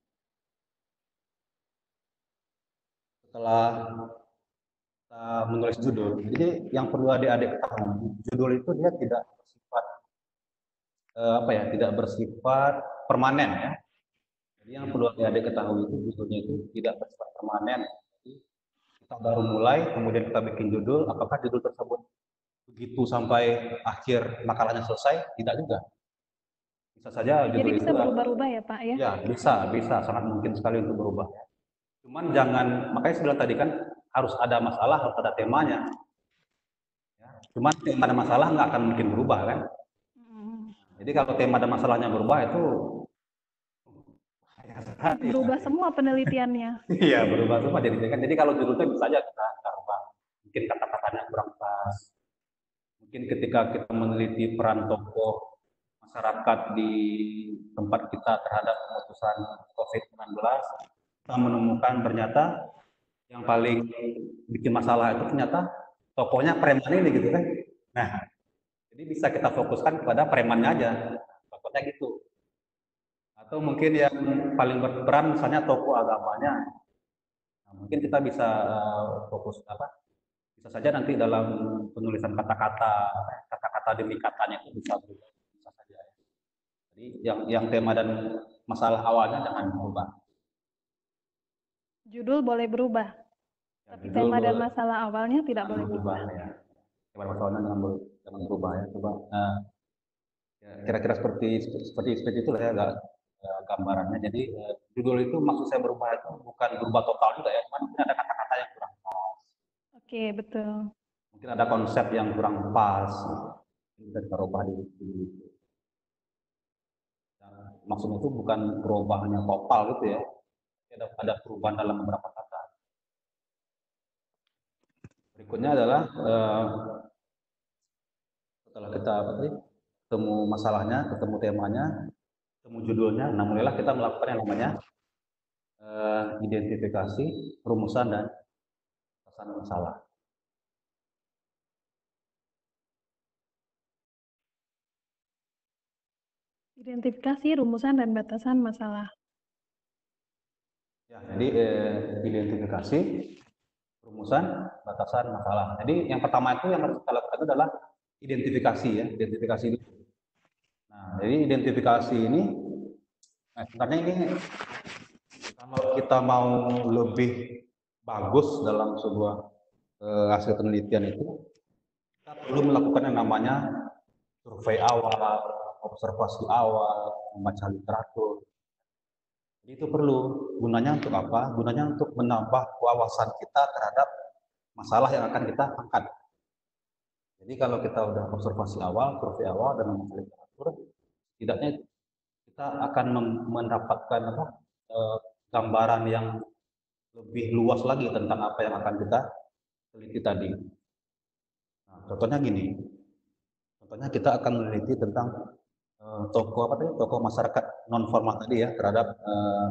Setelah kita menulis judul, jadi yang perlu adik-adik ketahui, judul itu dia tidak bersifat eh, apa ya, tidak bersifat permanen ya. Jadi yang perlu adik-adik ketahui itu judulnya itu tidak bersifat permanen. Jadi kita baru mulai, kemudian kita bikin judul, apakah judul tersebut begitu sampai akhir makalahnya selesai? Tidak juga. Bisa saja judul Jadi bisa itu berubah-ubah ya Pak ya? Ya bisa, bisa sangat mungkin sekali untuk berubah. Cuman jangan, makanya saya bilang tadi kan harus ada masalah, harus ada temanya. Ya, cuman tema dan masalah nggak akan mungkin berubah kan? Hmm. Jadi kalau tema dan masalahnya berubah itu berubah semua penelitiannya. Iya berubah semua jadi kan. Jadi kalau judulnya bisa saja kita ubah. terbatas. Mungkin ketika kita meneliti peran tokoh masyarakat di tempat kita terhadap pemutusan covid sembilan belas, kita menemukan ternyata yang paling bikin masalah itu ternyata tokohnya preman ini gitu kan. Nah, jadi bisa kita fokuskan kepada premannya aja, tokohnya gitu. Atau mungkin yang paling berperan misalnya tokoh agamanya. Nah, mungkin kita bisa uh, fokus apa? Bisa saja nanti dalam penulisan kata-kata, kata-kata demi katanya itu bisa berubah, bisa saja. Jadi yang yang tema dan masalah awalnya jangan berubah. Judul boleh berubah, Ya, tapi judul tema dan boleh- masalah awalnya tidak jangan boleh berubah. ya. Tema dan masalahnya jangan ber- jangan berubah ya. Coba uh, ya, kira-kira seperti seperti seperti itulah ya agak, uh, gambarannya. Jadi uh, judul itu maksud saya berubah itu bukan berubah total juga ya, cuma mungkin ada kata-kata yang kurang pas. Oke, betul. Mungkin ada konsep yang kurang pas. Kita kita ubah di, di Nah, maksudnya itu bukan perubahannya total gitu ya. Ada, ada perubahan dalam beberapa kata. Berikutnya adalah eh, setelah kita apa tadi, ketemu masalahnya, ketemu temanya, ketemu judulnya, nah mulailah kita melakukan yang namanya eh, identifikasi, rumusan dan batasan masalah. Identifikasi, rumusan, dan batasan masalah. Ya, jadi eh, identifikasi, rumusan, batasan masalah. Jadi yang pertama itu yang harus kita lakukan itu adalah identifikasi ya, identifikasi dulu. Nah, jadi identifikasi ini, nah sebenarnya ini kalau kita mau lebih bagus dalam sebuah eh, hasil penelitian itu, kita perlu melakukan yang namanya survei awal, observasi awal, membaca literatur. Jadi itu perlu. Gunanya untuk apa? Gunanya untuk menambah wawasan kita terhadap masalah yang akan kita angkat. Jadi kalau kita udah observasi awal, survei awal, dan membaca literatur, tidaknya kita akan mendapatkan apa, eh, gambaran yang lebih luas lagi tentang apa yang akan kita teliti tadi. Nah, contohnya gini, contohnya kita akan meneliti tentang uh, tokoh apa tadi, tokoh masyarakat non formal tadi ya terhadap uh,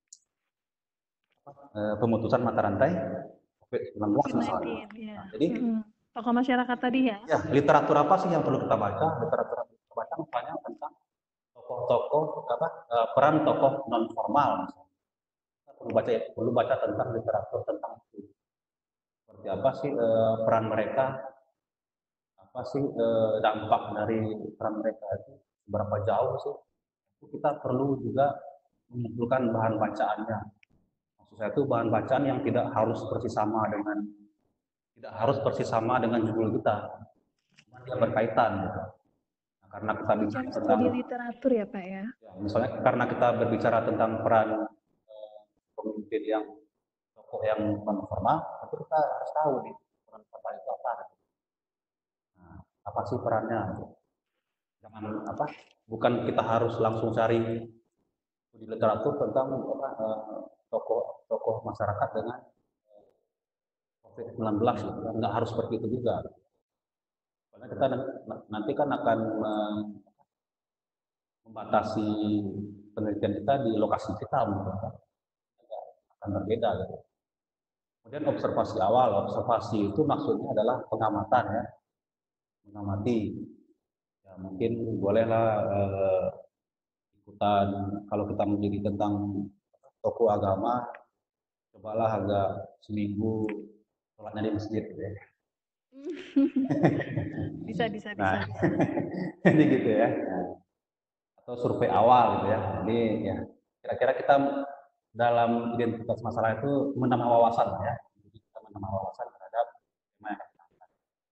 uh, pemutusan mata rantai covid sembilan belas misalnya. Ya. Nah, jadi mm-hmm. Tokoh masyarakat tadi ya? Ya, literatur apa sih yang perlu kita baca? Literatur yang perlu kita baca misalnya tentang tokoh-tokoh apa uh, peran tokoh non formal. Misalnya. Kita perlu baca perlu baca tentang literatur tentang itu. Seperti apa sih uh, peran mereka? Apa sih eh, dampak dari peran mereka itu seberapa jauh sih? Itu kita perlu juga mengumpulkan bahan bacaannya. Maksud saya itu bahan bacaan yang tidak harus persis sama dengan tidak harus persis sama dengan judul kita, cuma dia berkaitan gitu. Nah, karena kita bicara Macam tentang studi literatur ya Pak ya? Ya, misalnya karena kita berbicara tentang peran eh, pemimpin yang tokoh yang non formal, itu kita harus tahu nih peran formal itu apa. Nah, apa sih perannya? Jangan apa? Bukan kita harus langsung cari di literatur tentang apa, eh, tokoh tokoh masyarakat dengan covid sembilan belas gitu. Nggak harus seperti itu juga. Karena kita nanti kan akan membatasi penelitian kita di lokasi kita, gitu. Akan berbeda gitu. Kemudian observasi awal, observasi itu maksudnya adalah pengamatan ya, mengamati. Ya, mungkin bolehlah eh, ikutan kalau kita menjadi tentang tokoh agama, cobalah agak seminggu sholatnya di masjid gitu ya. bisa bisa Nah, bisa. ini gitu ya. Atau survei awal gitu ya. Jadi ya kira-kira kita dalam identitas masalah itu menambah wawasan ya. Jadi kita menambah wawasan terhadap tema yang kita angkat.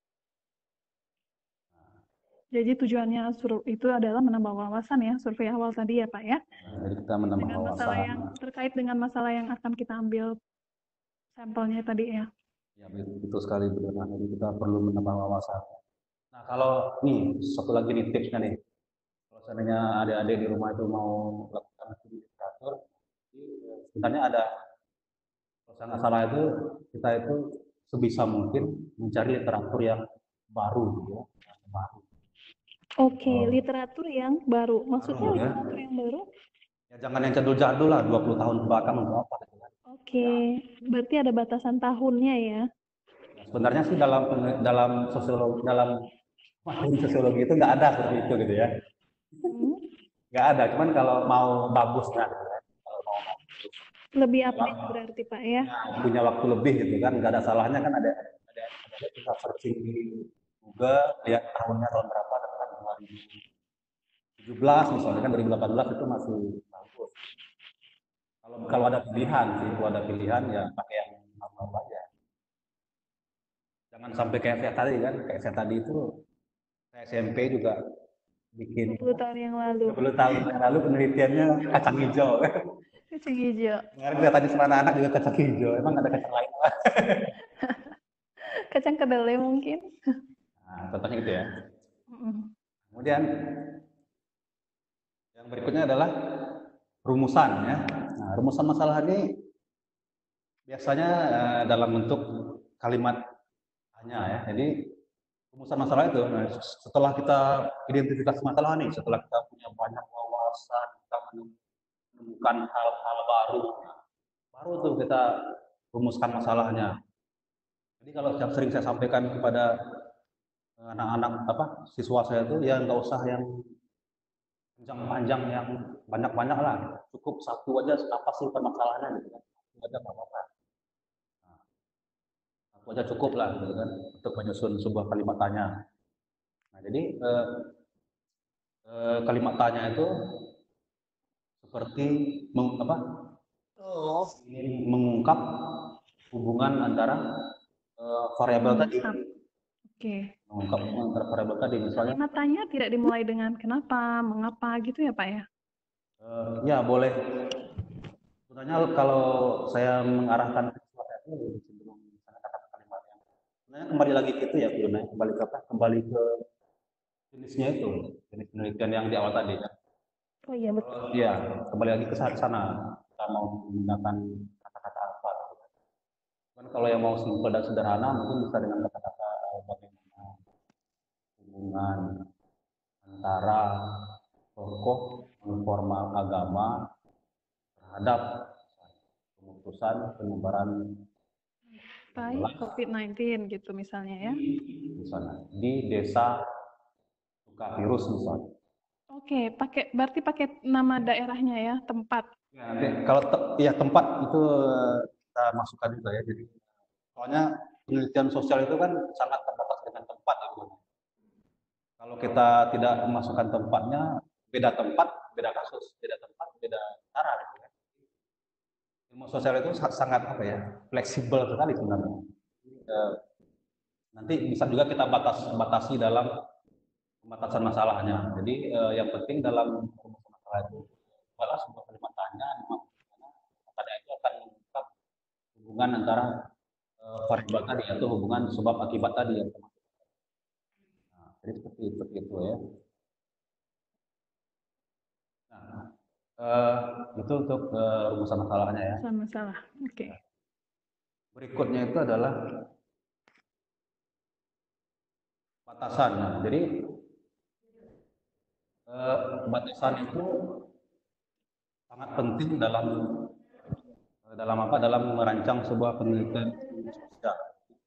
Jadi tujuannya sur itu adalah menambah wawasan ya, survei awal tadi ya Pak ya. Nah, jadi kita menambah dengan wawasan. Masalah yang terkait dengan masalah yang akan kita ambil sampelnya tadi ya. Ya betul sekali benar. Jadi kita perlu menambah wawasan. Nah kalau nih satu lagi nih tipsnya nih. Kalau seandainya adik-adik di rumah itu mau melakukan studi literatur, sebenarnya ada kalau nggak salah itu kita itu sebisa mungkin mencari literatur yang baru gitu ya, baru. Oke, Oh, literatur yang baru. Maksudnya baru ya. literatur yang baru? Ya jangan yang jadul-jadul lah, dua puluh tahun ke belakang untuk apa gitu kan. Oke, berarti ada batasan tahunnya ya? Ya, sebenarnya sih dalam penge- dalam sosiologi dalam materi sosiologi itu nggak ada seperti itu gitu ya. Hmm. Nggak ada, cuman kalau mau bagus nah, gitu kan. Kalau mau bagus, Lebih punya update waktu, berarti Pak ya? punya waktu lebih gitu kan, nggak ada salahnya kan ada ada ada kita searching di Google lihat tahunnya tahun berapa gitu kan dua ribu tujuh belas misalnya kan dua ribu delapan belas itu masih bagus. Kalau kalau ada pilihan sih, kalau ada pilihan ya pakai yang normal aja. Jangan sampai kayak saya tadi kan, kayak saya tadi itu saya S M P juga bikin dua puluh tahun yang lalu. dua puluh tahun yang lalu penelitiannya kacang hijau. Kacang hijau. Kemarin kita tanya sama anak-anak juga kacang hijau, emang ada kacang lain lah. Kacang kedelai mungkin. Nah, contohnya gitu ya. Mm. Kemudian yang berikutnya adalah rumusan ya. Nah, rumusan masalah ini biasanya eh, dalam bentuk kalimat hanya ya. Jadi rumusan masalah itu nah, setelah kita identifikasi masalah nih, setelah kita punya banyak wawasan, kita menemukan hal-hal baru, nah, baru tuh kita rumuskan masalahnya. Jadi kalau yang sering saya sampaikan kepada anak-anak apa siswa saya itu ya nggak usah yang panjang-panjang yang banyak-banyak lah, cukup satu aja apa sih permasalahannya gitu kan, satu aja nggak apa-apa, nah, satu aja cukup lah gitu kan untuk menyusun sebuah kalimat tanya. Nah jadi eh, eh, kalimat tanya itu seperti meng, apa, Oh. mengungkap hubungan antara eh, variabel tadi, Mengungkap. Oke. mengungkap hubungan antara variabel tadi misalnya. Kalimat tanya tidak dimulai dengan kenapa, mengapa gitu ya Pak ya? Eh, ya boleh. Sebenarnya kalau saya mengarahkan ke sesuatu itu lebih cenderung misalnya kata kalimat yang sebenarnya kembali lagi ke itu ya, sebenarnya kembali ke apa? Kembali ke jenisnya itu, jenis penelitian yang di awal tadi kan. Oh iya betul. Kalau iya, kembali lagi ke sana. Kita mau menggunakan kata-kata apa gitu kan. Cuman kalau yang mau simpel dan sederhana mungkin bisa dengan kata-kata eh, bagaimana hubungan antara tokoh formal agama terhadap pemutusan penyebaran covid sembilan belas gitu misalnya ya. di sana di desa suka virus misalnya. Oke, pakai berarti pakai nama daerahnya ya, tempat. Ya, nanti kalau te, ya tempat itu kita masukkan juga ya. Jadi soalnya penelitian sosial itu kan sangat terbatas dengan tempat ya. Kalau kita tidak memasukkan tempatnya, beda tempat, beda kasus, beda tempat, beda cara gitu kan. Ilmu sosial itu sangat apa ya, fleksibel sekali sebenarnya. E, nanti bisa juga kita batas batasi dalam pembatasan masalahnya. Jadi eh, yang penting dalam pembatasan masalah itu adalah sebuah kalimat tanya, tanya itu akan mengungkap hubungan antara eh, variabel tadi atau hubungan sebab akibat tadi ya. Nah, jadi seperti itu, seperti itu ya. Nah, eh, itu untuk eh, rumusan masalahnya ya. Rumusan masalah, oke. Okay. Berikutnya itu adalah batasan. Nah, jadi eh, batasan itu sangat penting dalam dalam apa dalam merancang sebuah penelitian sosial.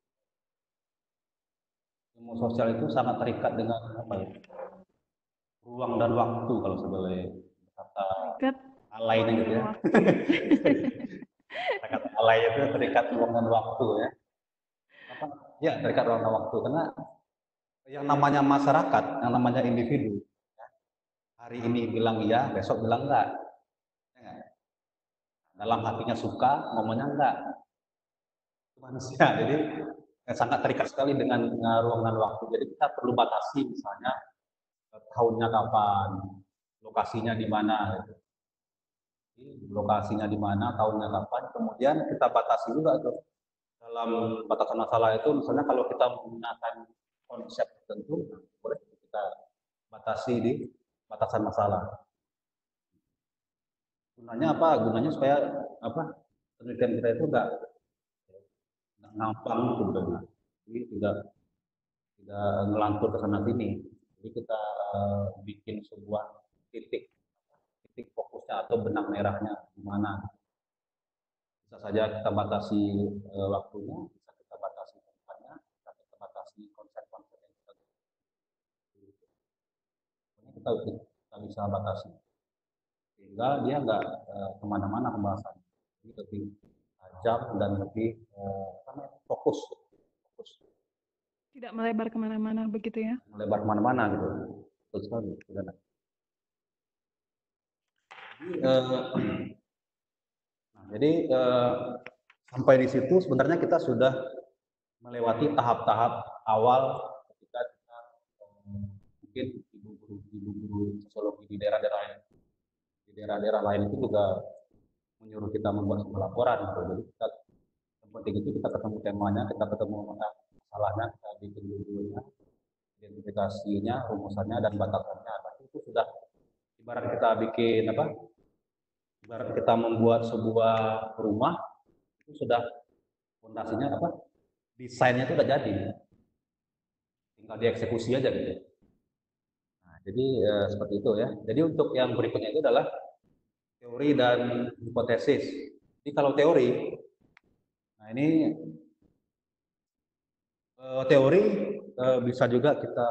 Ilmu sosial itu sangat terikat dengan apa ya, ruang dan waktu kalau sebagai kata alainya gitu ya. Kata alai itu terikat ruang dan waktu ya. Apa? Ya terikat ruang dan waktu karena yang namanya masyarakat, yang namanya individu, ya, hari ini bilang iya, besok bilang enggak. Ya, dalam hatinya suka, ngomongnya enggak. Itu manusia, jadi eh, sangat terikat sekali dengan uh, ruang dan waktu. Jadi kita perlu batasi misalnya uh, tahunnya kapan, lokasinya di mana, gitu. Lokasinya di mana, tahunnya kapan. Kemudian kita batasi juga tuh dalam batasan masalah itu. Misalnya kalau kita menggunakan konsep tertentu, boleh kita batasi di batasan masalah. Gunanya apa? Gunanya supaya apa? Penelitian kita itu enggak ngampang gitu, jadi tidak tidak ngelantur ke sana sini. Jadi kita uh, bikin sebuah titik titik fokusnya atau benang merahnya di mana. Bisa saja kita batasi uh, waktunya, bisa kita batasi tempatnya, bisa kita batasi konsep-konsep yang kita kita, kita bisa batasi sehingga dia nggak uh, kemana-mana pembahasan, jadi lebih tajam dan lebih uh, fokus, fokus. Tidak melebar kemana-mana begitu ya? Melebar kemana-mana gitu, betul sekali. Jadi, uh, nah, jadi uh, sampai di situ sebenarnya kita sudah melewati tahap-tahap awal ketika kita um, mungkin ibu guru ibu guru sosiologi di daerah-daerah lain di daerah-daerah lain itu juga menyuruh kita membuat sebuah laporan gitu. Jadi kita yang penting itu kita ketemu temanya, kita ketemu masalahnya, kita bikin judulnya, identifikasinya, rumusannya dan batasannya. Tapi itu sudah ibarat kita bikin apa? Ibarat kita membuat sebuah rumah itu sudah fondasinya apa? Desainnya itu udah jadi, tinggal dieksekusi aja gitu. Nah, jadi eh, seperti itu ya. Jadi untuk yang berikutnya itu adalah teori dan hipotesis. Jadi kalau teori, nah ini eh, teori eh, bisa juga kita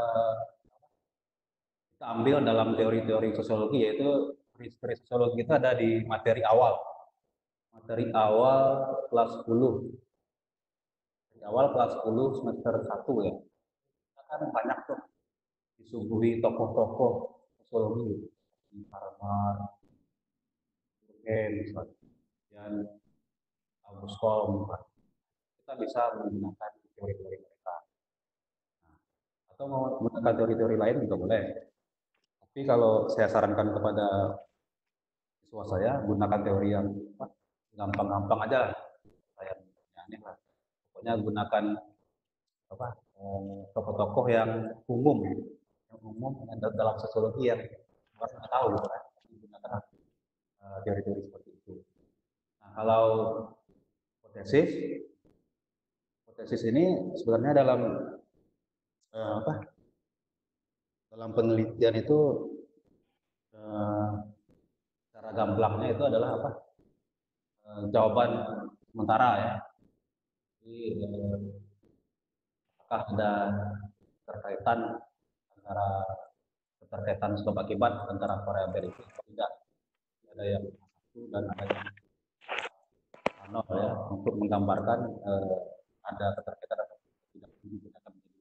kita ambil dalam teori-teori sosiologi, yaitu teori sosiologi itu ada di materi awal, materi awal kelas sepuluh. Awal kelas sepuluh semester satu ya. Kita kan banyak tuh disuguhi tokoh-tokoh sosiologi di Parmar, misalnya, dan August Comte. Kita bisa menggunakan teori-teori mereka. Nah, atau mau menggunakan teori-teori lain juga boleh. Tapi kalau saya sarankan kepada siswa saya, gunakan teori yang gampang-gampang aja. Saya aneh lah. Pokoknya gunakan apa tokoh-tokoh yang umum, yang umum dalam sosiologi yang orang nggak tahu kan, gunakan uh, teori-teori seperti itu. Nah, kalau hipotesis, hipotesis ini sebenarnya dalam uh, apa? Dalam penelitian itu uh, cara gamblangnya itu adalah apa? Uh, jawaban sementara ya. Jadi, uh, apakah ada keterkaitan antara keterkaitan sebab akibat antara variabel itu atau tidak? Ada yang satu dan ada yang nol ya, untuk menggambarkan eh, ada keterkaitan atau tidak digunakan menjadi.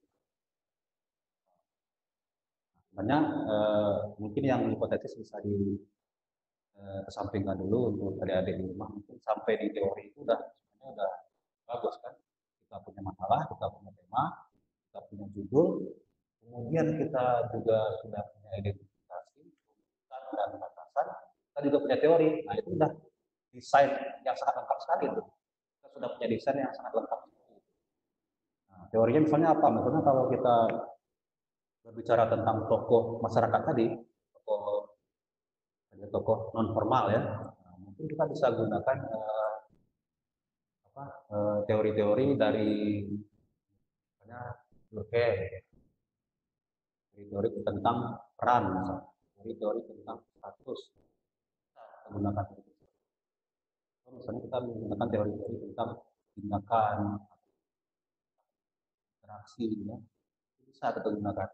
Sebenarnya eh, mungkin yang hipotesis bisa di eh, kesampingkan dulu untuk adik-adik di rumah. Mungkin sampai di teori itu udah sebenarnya udah bagus kan. Kita punya masalah, kita punya tema, kita punya judul, kemudian kita juga sudah punya identifikasi, dan batasan, kita juga punya teori. Nah itu udah desain yang sangat lengkap sekali itu. Kita sudah punya desain yang sangat lengkap. Nah, teorinya misalnya apa? Misalnya kalau kita berbicara tentang tokoh masyarakat tadi, tokoh tokoh non formal ya, nah, mungkin kita bisa gunakan eh, apa eh, teori-teori dari misalnya Durkheim, teori-teori tentang peran, teori-teori tentang status, kita gunakan. Misalnya kita menggunakan teori-teori tentang tindakan, interaksi, ya. Bisa kita gunakan.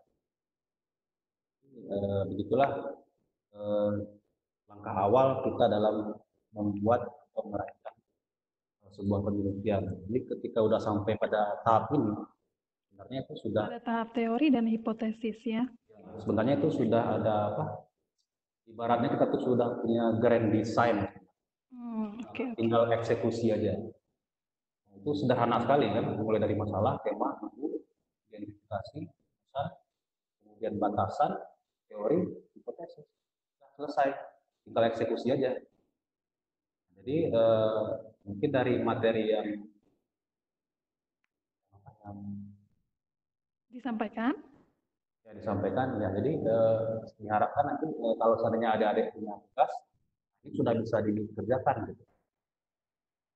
E, begitulah e, langkah awal kita dalam membuat atau merancang sebuah penelitian. Jadi ketika udah sampai pada tahap ini, sebenarnya itu sudah ada tahap teori dan hipotesis ya. Sebenarnya itu sudah ada apa? Ibaratnya kita tuh sudah punya grand design. Hmm, okay, tinggal okay. eksekusi aja. Itu sederhana sekali kan, mulai dari masalah, tema, identifikasi, pesan, kemudian batasan, teori, hipotesis. Selesai, tinggal eksekusi aja. Jadi eh, mungkin dari materi yang, yang disampaikan, ya disampaikan, ya jadi eh, diharapkan nanti eh, kalau seandainya ada adik punya tugas, ini sudah bisa dikerjakan gitu.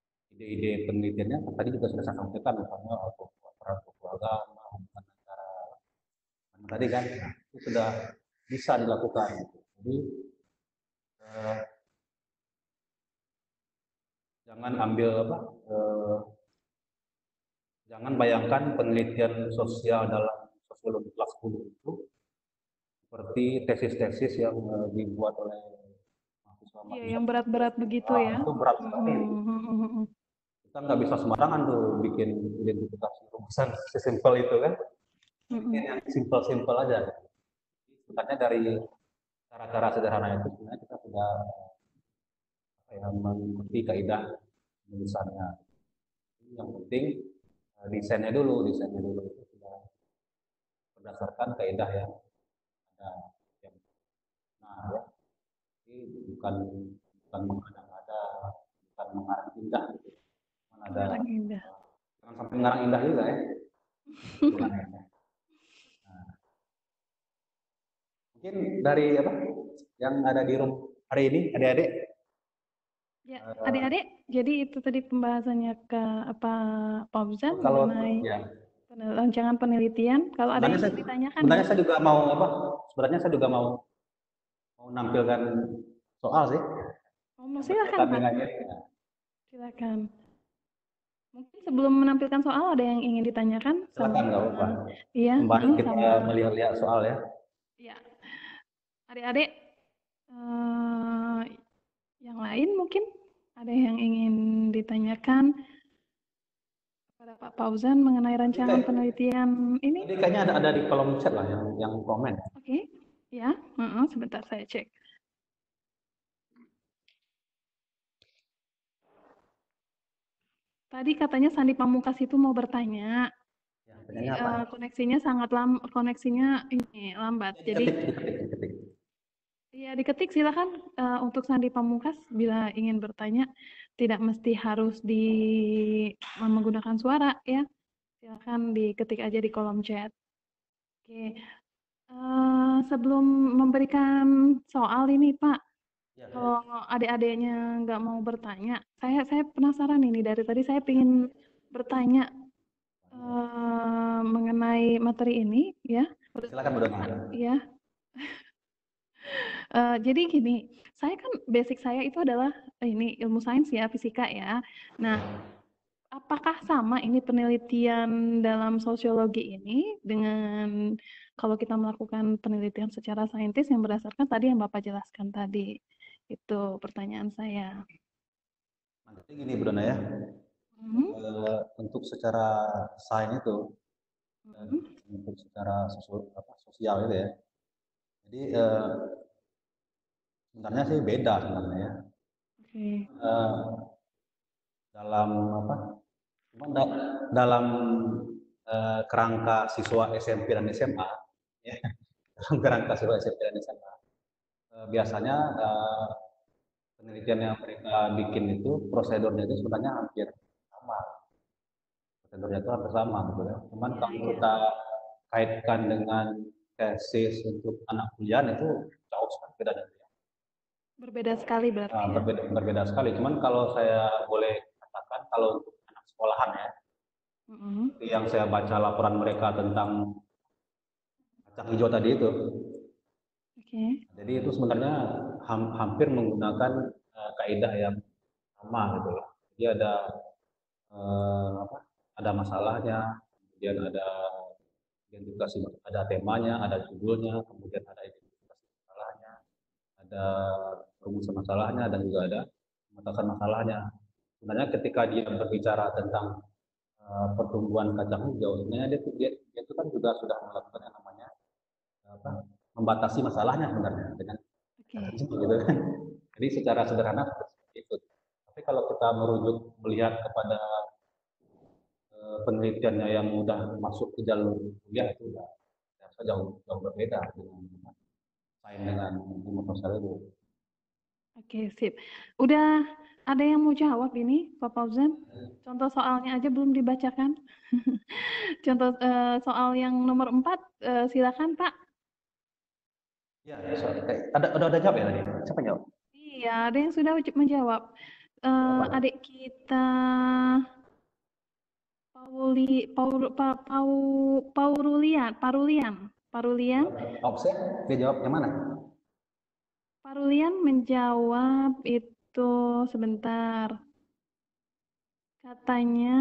Ide-ide penelitiannya tadi juga sudah saya sampaikan, misalnya peran keluarga, hubungan antara tadi kan itu sudah bisa dilakukan. Jadi eh, jangan ambil apa? Eh, jangan bayangkan penelitian sosial dalam sosiologi kelas sepuluh itu seperti tesis-tesis yang eh, dibuat oleh mahasiswa Iya, mahasiswa yang berat-berat begitu ah, ya. itu berat sekali. Mm-mm. Kita nggak bisa sembarangan tuh bikin identifikasi rumusan sesimpel itu kan. Bikin yang simpel-simpel aja. Sebenarnya dari cara-cara sederhana itu sebenarnya kita sudah apa ya, mengerti kaidah penulisannya. Yang penting eh, desainnya dulu, desainnya dulu itu sudah berdasarkan kaidah yang ada. Yang, nah ya, ini bukan bukan mengada-ngada, bukan mengarang indah gitu. Cuman ada Mengarang indah. eh, jangan sampai mengarang indah juga ya. Bukan ya. Nah, mungkin dari apa yang ada di room hari ini, adik-adik. Ya, eh, adik-adik, jadi itu tadi pembahasannya ke apa Fauzan kalau mengenai ya penel- rancangan penelitian. Kalau ada sebenarnya yang saya, ingin ditanyakan sebenarnya nih, saya juga mau apa? Sebenarnya saya juga mau mau nampilkan soal sih oh, mau yang silakan berkaitan Pak, dengan ini. silakan. Mungkin sebelum menampilkan soal ada yang ingin ditanyakan Silakan, sama, nggak apa-apa. iya, Kembali mm, kita sama, melihat-lihat soal ya. ya, adik-adik, eh, yang lain mungkin ada yang ingin ditanyakan kepada Pak Fauzan mengenai rancangan penelitian ini. Tadi kayaknya ada ada di kolom chat lah yang yang komen. Oke, ya, mm-mm, sebentar saya cek. Tadi katanya Sandi Pamungkas itu mau bertanya, Ya, tapi pertanyaannya apa? eh, koneksinya sangat lam, koneksinya ini lambat. Ya, Jadi diketik, diketik, diketik. ya diketik silakan eh, untuk Sandi Pamungkas bila ingin bertanya, tidak mesti harus di menggunakan suara ya. Silakan diketik aja di kolom chat. Oke, eh, sebelum memberikan soal ini Pak, Ya, kalau adik-adiknya nggak mau bertanya, saya saya penasaran ini dari tadi saya ingin bertanya eh, mengenai materi ini ya. silakan Bu Dona. Ya, eh, jadi gini, saya kan basic saya itu adalah eh, ini ilmu sains ya, fisika ya. Nah, apakah sama ini penelitian dalam sosiologi ini dengan kalau kita melakukan penelitian secara saintis yang berdasarkan tadi yang Bapak jelaskan tadi? Itu pertanyaan saya. Jadi gini Bu Dona ya. Hmm, Eh, untuk secara sains itu, eh, hmm, untuk secara sosial, apa, sosial itu ya. Jadi eh, sebenarnya sih beda sebenarnya ya. oke. Eh, dalam apa? Cuman da- dalam eh, kerangka siswa S M P dan S M A, ya, dalam kerangka siswa S M P dan S M A, eh, biasanya eh, penelitian yang mereka bikin itu prosedurnya itu sebenarnya hampir sama, prosedurnya itu hampir sama gitu ya. Cuman Iya, kalau iya. kita kaitkan dengan tesis untuk anak kuliah itu jauh sekali bedanya. Berbeda sekali berarti Nah, ya. berbeda, berbeda sekali. Cuman kalau saya boleh katakan kalau untuk anak sekolahan ya, Mm-mm. yang saya baca laporan mereka tentang kacang hijau tadi itu, Oke. jadi itu sebenarnya ham- hampir menggunakan uh, kaidah yang sama gitu lah. Jadi ada uh, apa? Ada masalahnya, kemudian ada identifikasi, ada temanya, ada judulnya, kemudian ada identifikasi masalahnya, ada rumusan masalahnya, dan juga ada pemetasan masalahnya. Sebenarnya ketika dia berbicara tentang uh, pertumbuhan kacang hijau, sebenarnya dia, dia, dia itu kan juga sudah melakukan yang namanya apa, membatasi masalahnya sebenarnya dengan Oke. gitu kan. Jadi secara sederhana seperti itu. Tapi kalau kita merujuk melihat kepada uh, penelitiannya yang udah masuk ke jalur kuliah itu udah saya jauh jauh berbeda dengan sains dengan ilmu sosial itu. Oke, sip. Udah ada yang mau jawab ini, Pak Fauzan? Contoh soalnya aja belum dibacakan. Contoh eh, soal yang nomor empat, eh, silakan Pak. Ya, so, ada ada ada jawab ya tadi. Siapa jawab? Iya, ada yang sudah menjawab. Eh, adik kita Pauli, Paul, Pa- Pau, Paurulian, Parulian, Pak Rulian? Opsi dia jawab yang mana? Pak Rulian menjawab itu sebentar. Katanya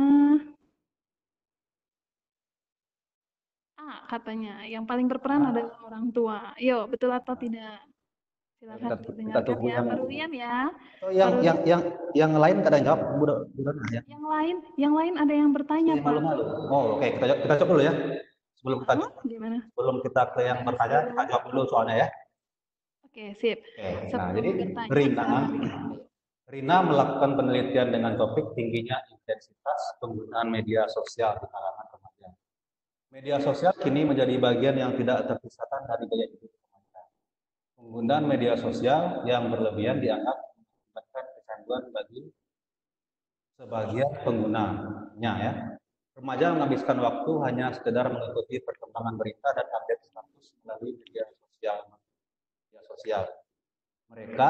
A katanya yang paling berperan adalah orang tua. Yuk, betul atau tidak? Silakan Kita, kita didengarkan tunggu ya, yang Pak Rulian ya. atau yang Pak yang Rulian. yang yang lain kadang jawab Bu Bu Dona ya. Yang lain, yang lain ada yang bertanya, Yang Pak. malu-malu. Oh, oke, kita kita coba dulu ya. Sebelum kita Hmm, gimana? sebelum kita ke yang bertanya, kita jawab dulu soalnya ya. Oke, sip. Oke, nah Sebelum jadi bertanya, Rina, silakan. Rina melakukan penelitian dengan topik tingginya intensitas penggunaan media sosial di kalangan remaja. Media sosial kini menjadi bagian yang tidak terpisahkan dari gaya hidup remaja. Penggunaan media sosial yang berlebihan dianggap menyebabkan kecanduan bagi sebagian penggunanya ya. Remaja menghabiskan waktu hanya sekedar mengikuti perkembangan berita dan update status melalui media sosial. Media sosial. Mereka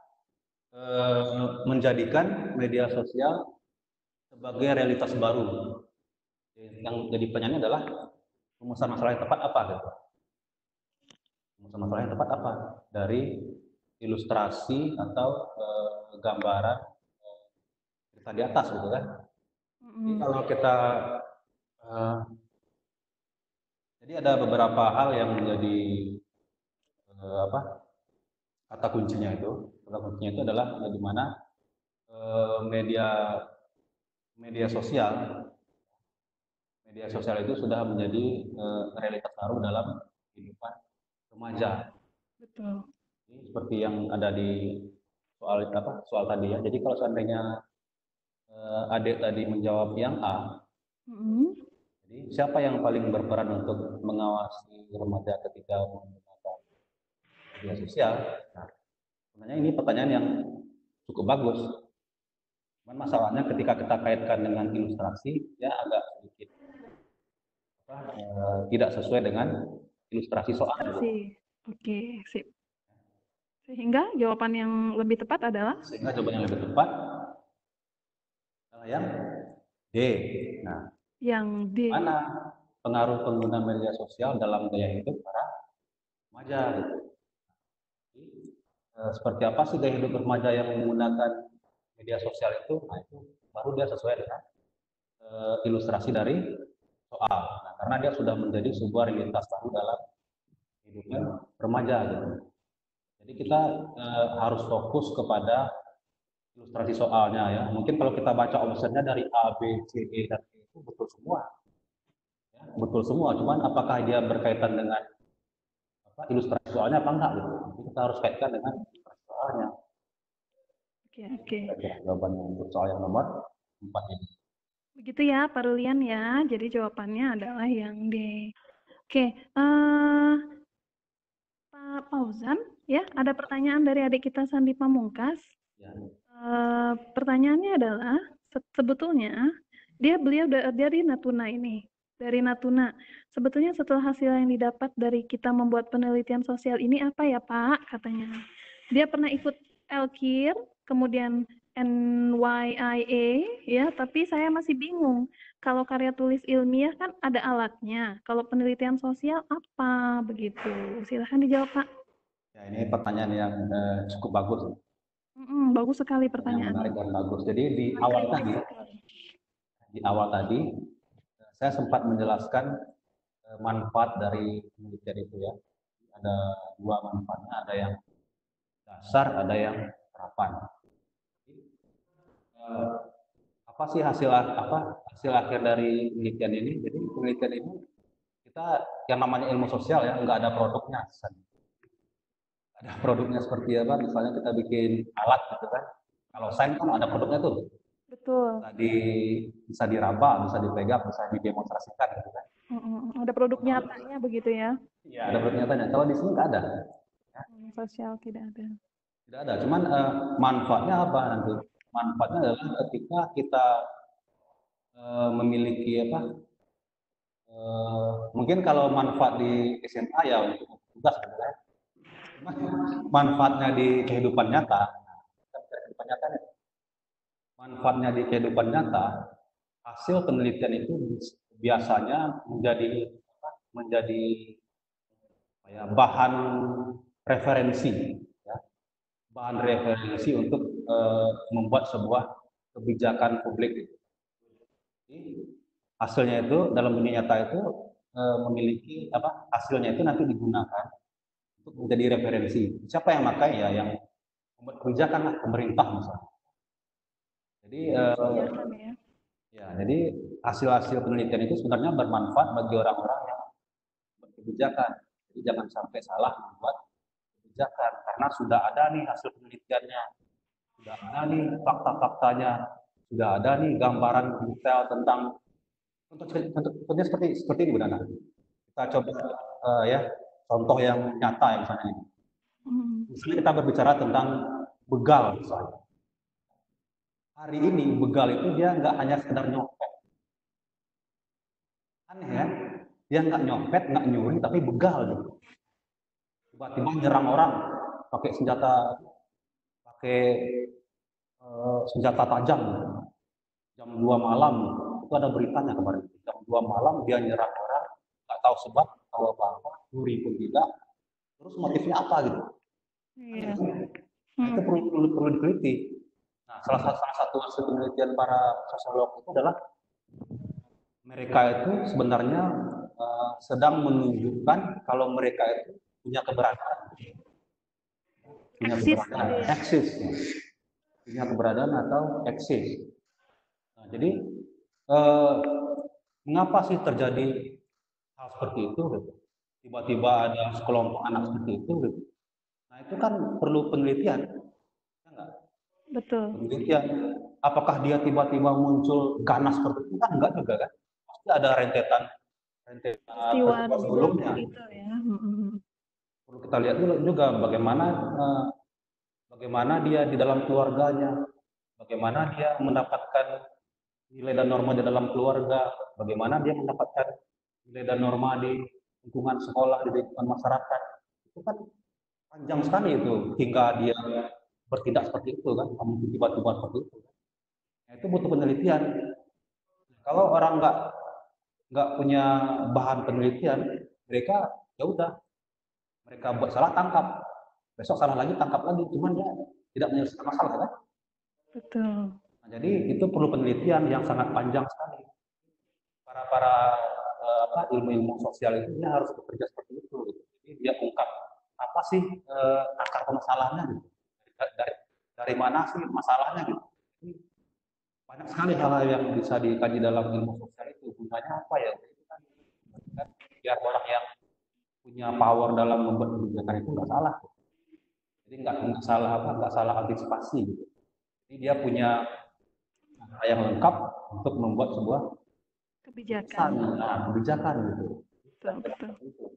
eh, menjadikan media sosial sebagai realitas baru. Yang jadi pertanyaannya adalah rumusan masalah yang tepat apa gitu? Rumusan masalah yang tepat apa? Dari ilustrasi atau eh, gambaran eh, cerita di atas gitu kan? Jadi Mm-mm. kalau kita eh, jadi ada beberapa hal yang menjadi eh, apa kata kuncinya itu kata kuncinya itu adalah bagaimana eh, media media sosial media sosial itu sudah menjadi eh, realitas baru dalam kehidupan remaja. Betul. Ini seperti yang ada di soal apa soal tadi ya. Jadi kalau seandainya eh, adik tadi menjawab yang A, Mm-mm. jadi siapa yang paling berperan untuk mengawasi remaja ketika menggunakan media sosial? Nah, sebenarnya ini pertanyaan yang cukup bagus. Cuman masalahnya ketika kita kaitkan dengan ilustrasi, ya agak sedikit apa, eh, tidak sesuai dengan ilustrasi soal. Ilustrasi. Oke, sip. Sehingga jawaban yang lebih tepat adalah Sehingga jawaban yang lebih tepat adalah yang D. Nah, yang D. mana pengaruh pengguna media sosial dalam gaya hidup para remaja gitu. Jadi, eh, seperti apa sih gaya hidup remaja yang menggunakan media sosial itu? Nah, itu baru dia sesuai dengan eh, ilustrasi dari soal. Nah, karena dia sudah menjadi sebuah realitas baru dalam hidupnya remaja gitu. Jadi kita eh, harus fokus kepada ilustrasi soalnya ya. Mungkin kalau kita baca optionnya dari A, B, C, E, dan E itu betul semua. Ya, betul semua. Cuman apakah dia berkaitan dengan apa, ilustrasi soalnya apa enggak gitu. Jadi kita harus kaitkan dengan ilustrasi soalnya. Oke, oke. Kira-kira jawabannya untuk soal yang nomor empat ini. Begitu ya, Pak Rulian ya. Jadi jawabannya adalah yang D. Oke, eh, Pak Fauzan, ya, ada pertanyaan dari adik kita Sandi Pamungkas. Ya. Eh, pertanyaannya adalah, se- sebetulnya dia beliau da- dari Natuna ini, dari Natuna. Sebetulnya setelah hasil yang didapat dari kita membuat penelitian sosial ini apa ya Pak? Katanya. Dia pernah ikut Elkir, kemudian N Y I A, ya, tapi saya masih bingung. Kalau karya tulis ilmiah kan ada alatnya. Kalau penelitian sosial apa begitu? Silahkan dijawab Pak. Ya, ini pertanyaan yang eh, cukup bagus. Mm-mm, bagus sekali Yang pertanyaannya. menarik dan bagus. Jadi di awal tadi, di awal tadi saya sempat menjelaskan eh, manfaat dari penelitian itu ya. Ada dua manfaatnya, ada yang dasar, ada yang terapan. Eh, apa sih hasil apa hasil akhir dari penelitian ini? Jadi penelitian ini kita yang namanya ilmu sosial ya, nggak ada produknya. Ada produknya seperti apa? Misalnya kita bikin alat gitu kan. Kalau sains kan ada produknya tuh. Betul. Bisa di bisa diraba, bisa dipegang, bisa didemonstrasikan gitu kan. Mm-mm, ada produk nyatanya begitu ya? Iya. Ada produk nyatanya. Kalau di sini nggak ada. Ya. Hmm, sosial tidak ada. Tidak ada. Cuman eh, manfaatnya apa nanti? Manfaatnya adalah ketika kita eh, memiliki apa? Eh, mungkin kalau manfaat di S M A ya untuk tugas sebenarnya. Cuman manfaatnya di kehidupan nyata, nah, kehidupan nyata nih. Manfaatnya di kehidupan nyata, hasil penelitian itu biasanya menjadi apa, menjadi ya, bahan referensi, ya, bahan referensi untuk uh, membuat sebuah kebijakan publik. Jadi, hasilnya itu dalam dunia nyata itu uh, memiliki apa? Hasilnya itu nanti digunakan untuk menjadi referensi. Siapa yang pakai ya? Yang membuat kebijakan lah, pemerintah misalnya. Jadi, uh, ya. Ya, jadi hasil-hasil penelitian itu sebenarnya bermanfaat bagi orang-orang yang membuat kebijakan. Jadi jangan sampai salah membuat kebijakan karena sudah ada nih hasil penelitiannya, sudah ada nih fakta-faktanya, sudah ada nih gambaran detail tentang untuk contohnya seperti seperti ini Bu Nana. Kita coba uh, ya contoh yang nyata ya misalnya ini. Misalnya kita berbicara tentang begal misalnya. Hari ini begal itu dia nggak hanya sekedar nyopet. Aneh ya, dia nggak nyopet, nggak nyuri, tapi begal gitu. Tiba-tiba nyerang orang pakai senjata, pakai uh, senjata tajam. Jam dua malam, itu ada beritanya kemarin. Jam dua malam dia nyerang orang, nggak tahu sebab, tahu apa-apa, nyuri pun tidak. Terus motifnya apa gitu? Iya. Nah, itu perlu, perlu, perlu diteliti. Nah, salah satu, salah satu hasil penelitian para sosiolog itu adalah mereka itu sebenarnya uh, sedang menunjukkan kalau mereka itu punya keberadaan, punya keberadaan, eksis, ya. Punya keberadaan atau eksis. Nah, jadi uh, mengapa sih terjadi hal seperti itu? Gitu? Tiba-tiba ada sekelompok anak seperti itu. Gitu? Nah, itu kan perlu penelitian. Betul. Penelitian, apakah dia tiba-tiba muncul ganas seperti itu? Kan enggak juga kan? Pasti ada rentetan rentetan sebelumnya. Itu ya. Perlu kita lihat dulu juga bagaimana uh, bagaimana dia di dalam keluarganya, bagaimana dia mendapatkan nilai dan norma di dalam keluarga, bagaimana dia mendapatkan nilai dan norma di lingkungan sekolah, di lingkungan masyarakat. Itu kan panjang sekali itu hingga dia bertindak seperti itu kan, mungkin tiba-tiba seperti itu. Nah, itu butuh penelitian. Kalau orang nggak nggak punya bahan penelitian, mereka ya udah, mereka buat salah tangkap, besok salah lagi tangkap lagi, cuman ya tidak menyelesaikan masalah kan? Betul. Nah, jadi itu perlu penelitian yang sangat panjang sekali. Para para eh, apa ilmu-ilmu sosial itu dia harus bekerja seperti itu. Gitu. Jadi dia ungkap apa sih eh, akar permasalahannya gitu. Dari, dari mana sih masalahnya gitu. Banyak sekali hal-hal yang bisa dikaji dalam ilmu sosial itu. Gunanya apa ya? Itu kan, biar orang yang punya power dalam membuat kebijakan itu nggak salah. Jadi nggak nggak salah apa, nggak salah antisipasi gitu. Jadi dia punya hal yang lengkap untuk membuat sebuah kebijakan. Nah, kebijakan gitu. Betul, betul.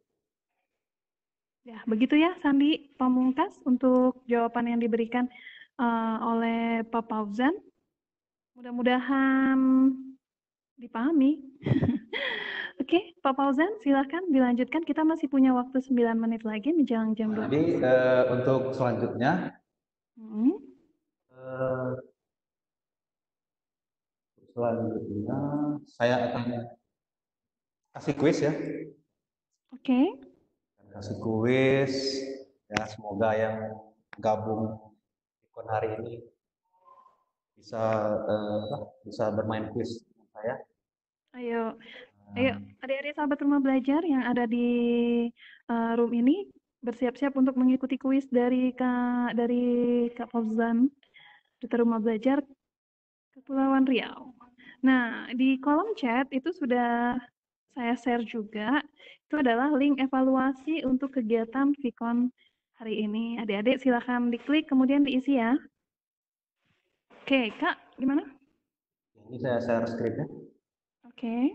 Ya, begitu ya Sandi Pamungkas untuk jawaban yang diberikan uh, oleh Pak Fauzan. Mudah-mudahan dipahami. Oke, okay, Pak Fauzan silahkan dilanjutkan. Kita masih punya waktu sembilan menit lagi menjelang jam dua. Jadi uh, untuk selanjutnya hmm. uh, selanjutnya saya akan kasih kuis ya. Oke. Okay. Kasih kuis ya, semoga yang gabung ikon hari ini bisa uh, bisa bermain kuis dengan saya. Ayo, ayo adik-adik sahabat rumah belajar yang ada di uh, room ini bersiap-siap untuk mengikuti kuis dari Kak dari Kak Fauzan Duta Rumah Belajar Kepulauan Riau. Nah, di kolom chat itu sudah saya share juga. Itu adalah link evaluasi untuk kegiatan Vicon hari ini. Adik-adik silakan diklik kemudian diisi ya. Oke, Kak, gimana? Ini saya share screen-nya. Oke.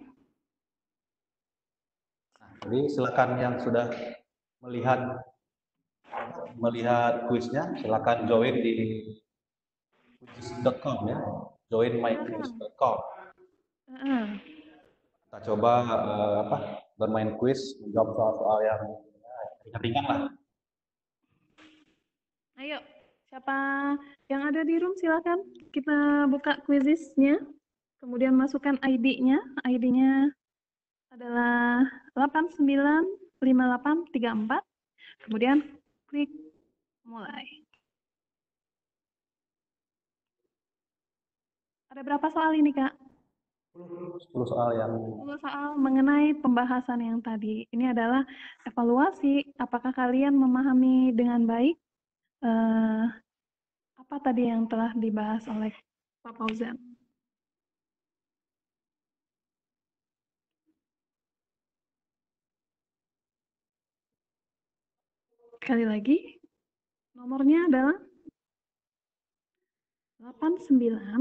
Nah, jadi silakan yang sudah melihat melihat kuisnya, silakan join di quiz dot com ya. join my quiz dot com. Uh. Kita coba uh, apa bermain kuis, menjawab soal-soal yang ringan lah. Ayo, siapa yang ada di room silakan kita buka quizisnya, kemudian masukkan I D-nya. I D-nya adalah delapan sembilan lima delapan tiga empat, kemudian klik mulai. Ada berapa soal ini, Kak? sepuluh soal yang sepuluh soal mengenai pembahasan yang tadi. Ini adalah evaluasi, apakah kalian memahami dengan baik eh, apa tadi yang telah dibahas oleh Pak Fauzan. Sekali lagi, nomornya adalah delapan sembilan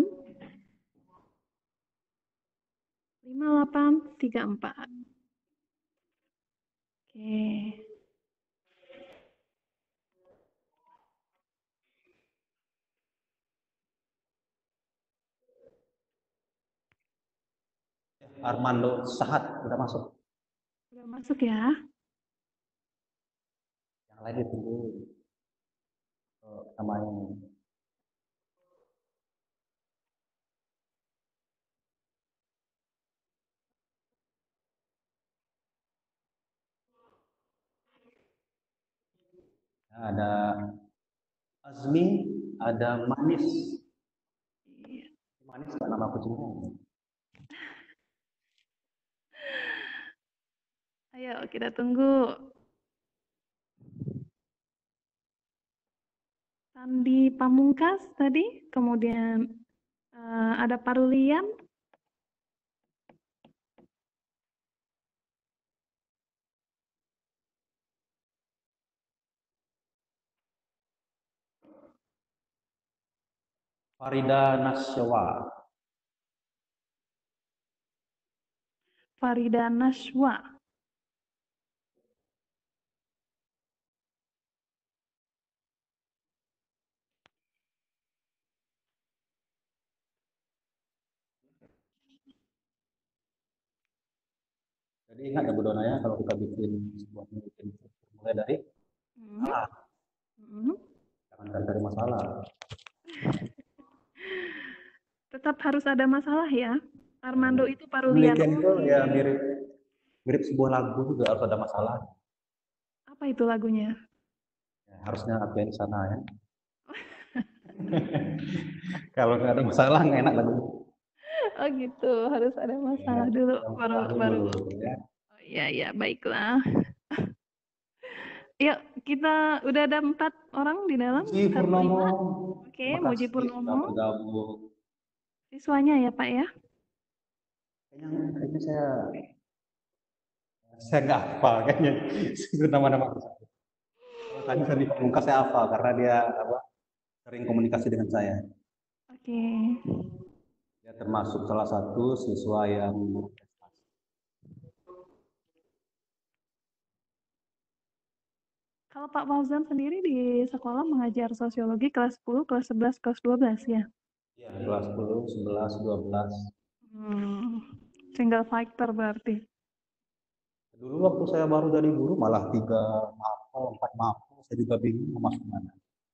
lima delapan tiga empat. Oke. Armando Sahat udah masuk. Udah masuk ya. Yang lain ditunggu oh, namanya. Nah, ada Azmi, ada Manis. Manis kan nama kucingnya. Ayo kita tunggu. Sandi Pamungkas tadi, kemudian uh, ada Parulian. Farida Nasyawa. Farida Nashwa. Jadi ingat ya Bu Dona ya, kalau kita bikin sebuah bikin mulai dari Hmm. masalah, Hmm. jangan dari masalah. Tetap harus ada masalah ya. Armando itu Parulian. Penelitian itu ya mirip mirip sebuah lagu juga harus ada masalah. Apa itu lagunya? Ya, harusnya ada di sana ya. Kalau nggak ada masalah nggak enak lagu. Oh gitu, harus ada masalah ya, dulu baru dulu, baru. Ya. Oh iya ya, baiklah. Yuk, kita udah ada empat orang di dalam. Muji Purnomo. Oke, Muji Purnomo. Siswanya ya Pak ya? Kayaknya, kayaknya saya saya nggak hafal kayaknya itu nama-nama. Tadi Sandi Pamungkas saya hafal karena dia apa sering komunikasi dengan saya. Oke. Dia termasuk salah satu siswa yang Kalau Pak Fauzan sendiri di sekolah mengajar sosiologi kelas sepuluh, kelas sebelas, kelas dua belas ya? Iya, kelas sepuluh, sebelas, dua belas. Hmm, single fighter berarti. Dulu waktu saya baru jadi guru malah tiga mapel, empat mapel, saya juga bingung mau masuk mana.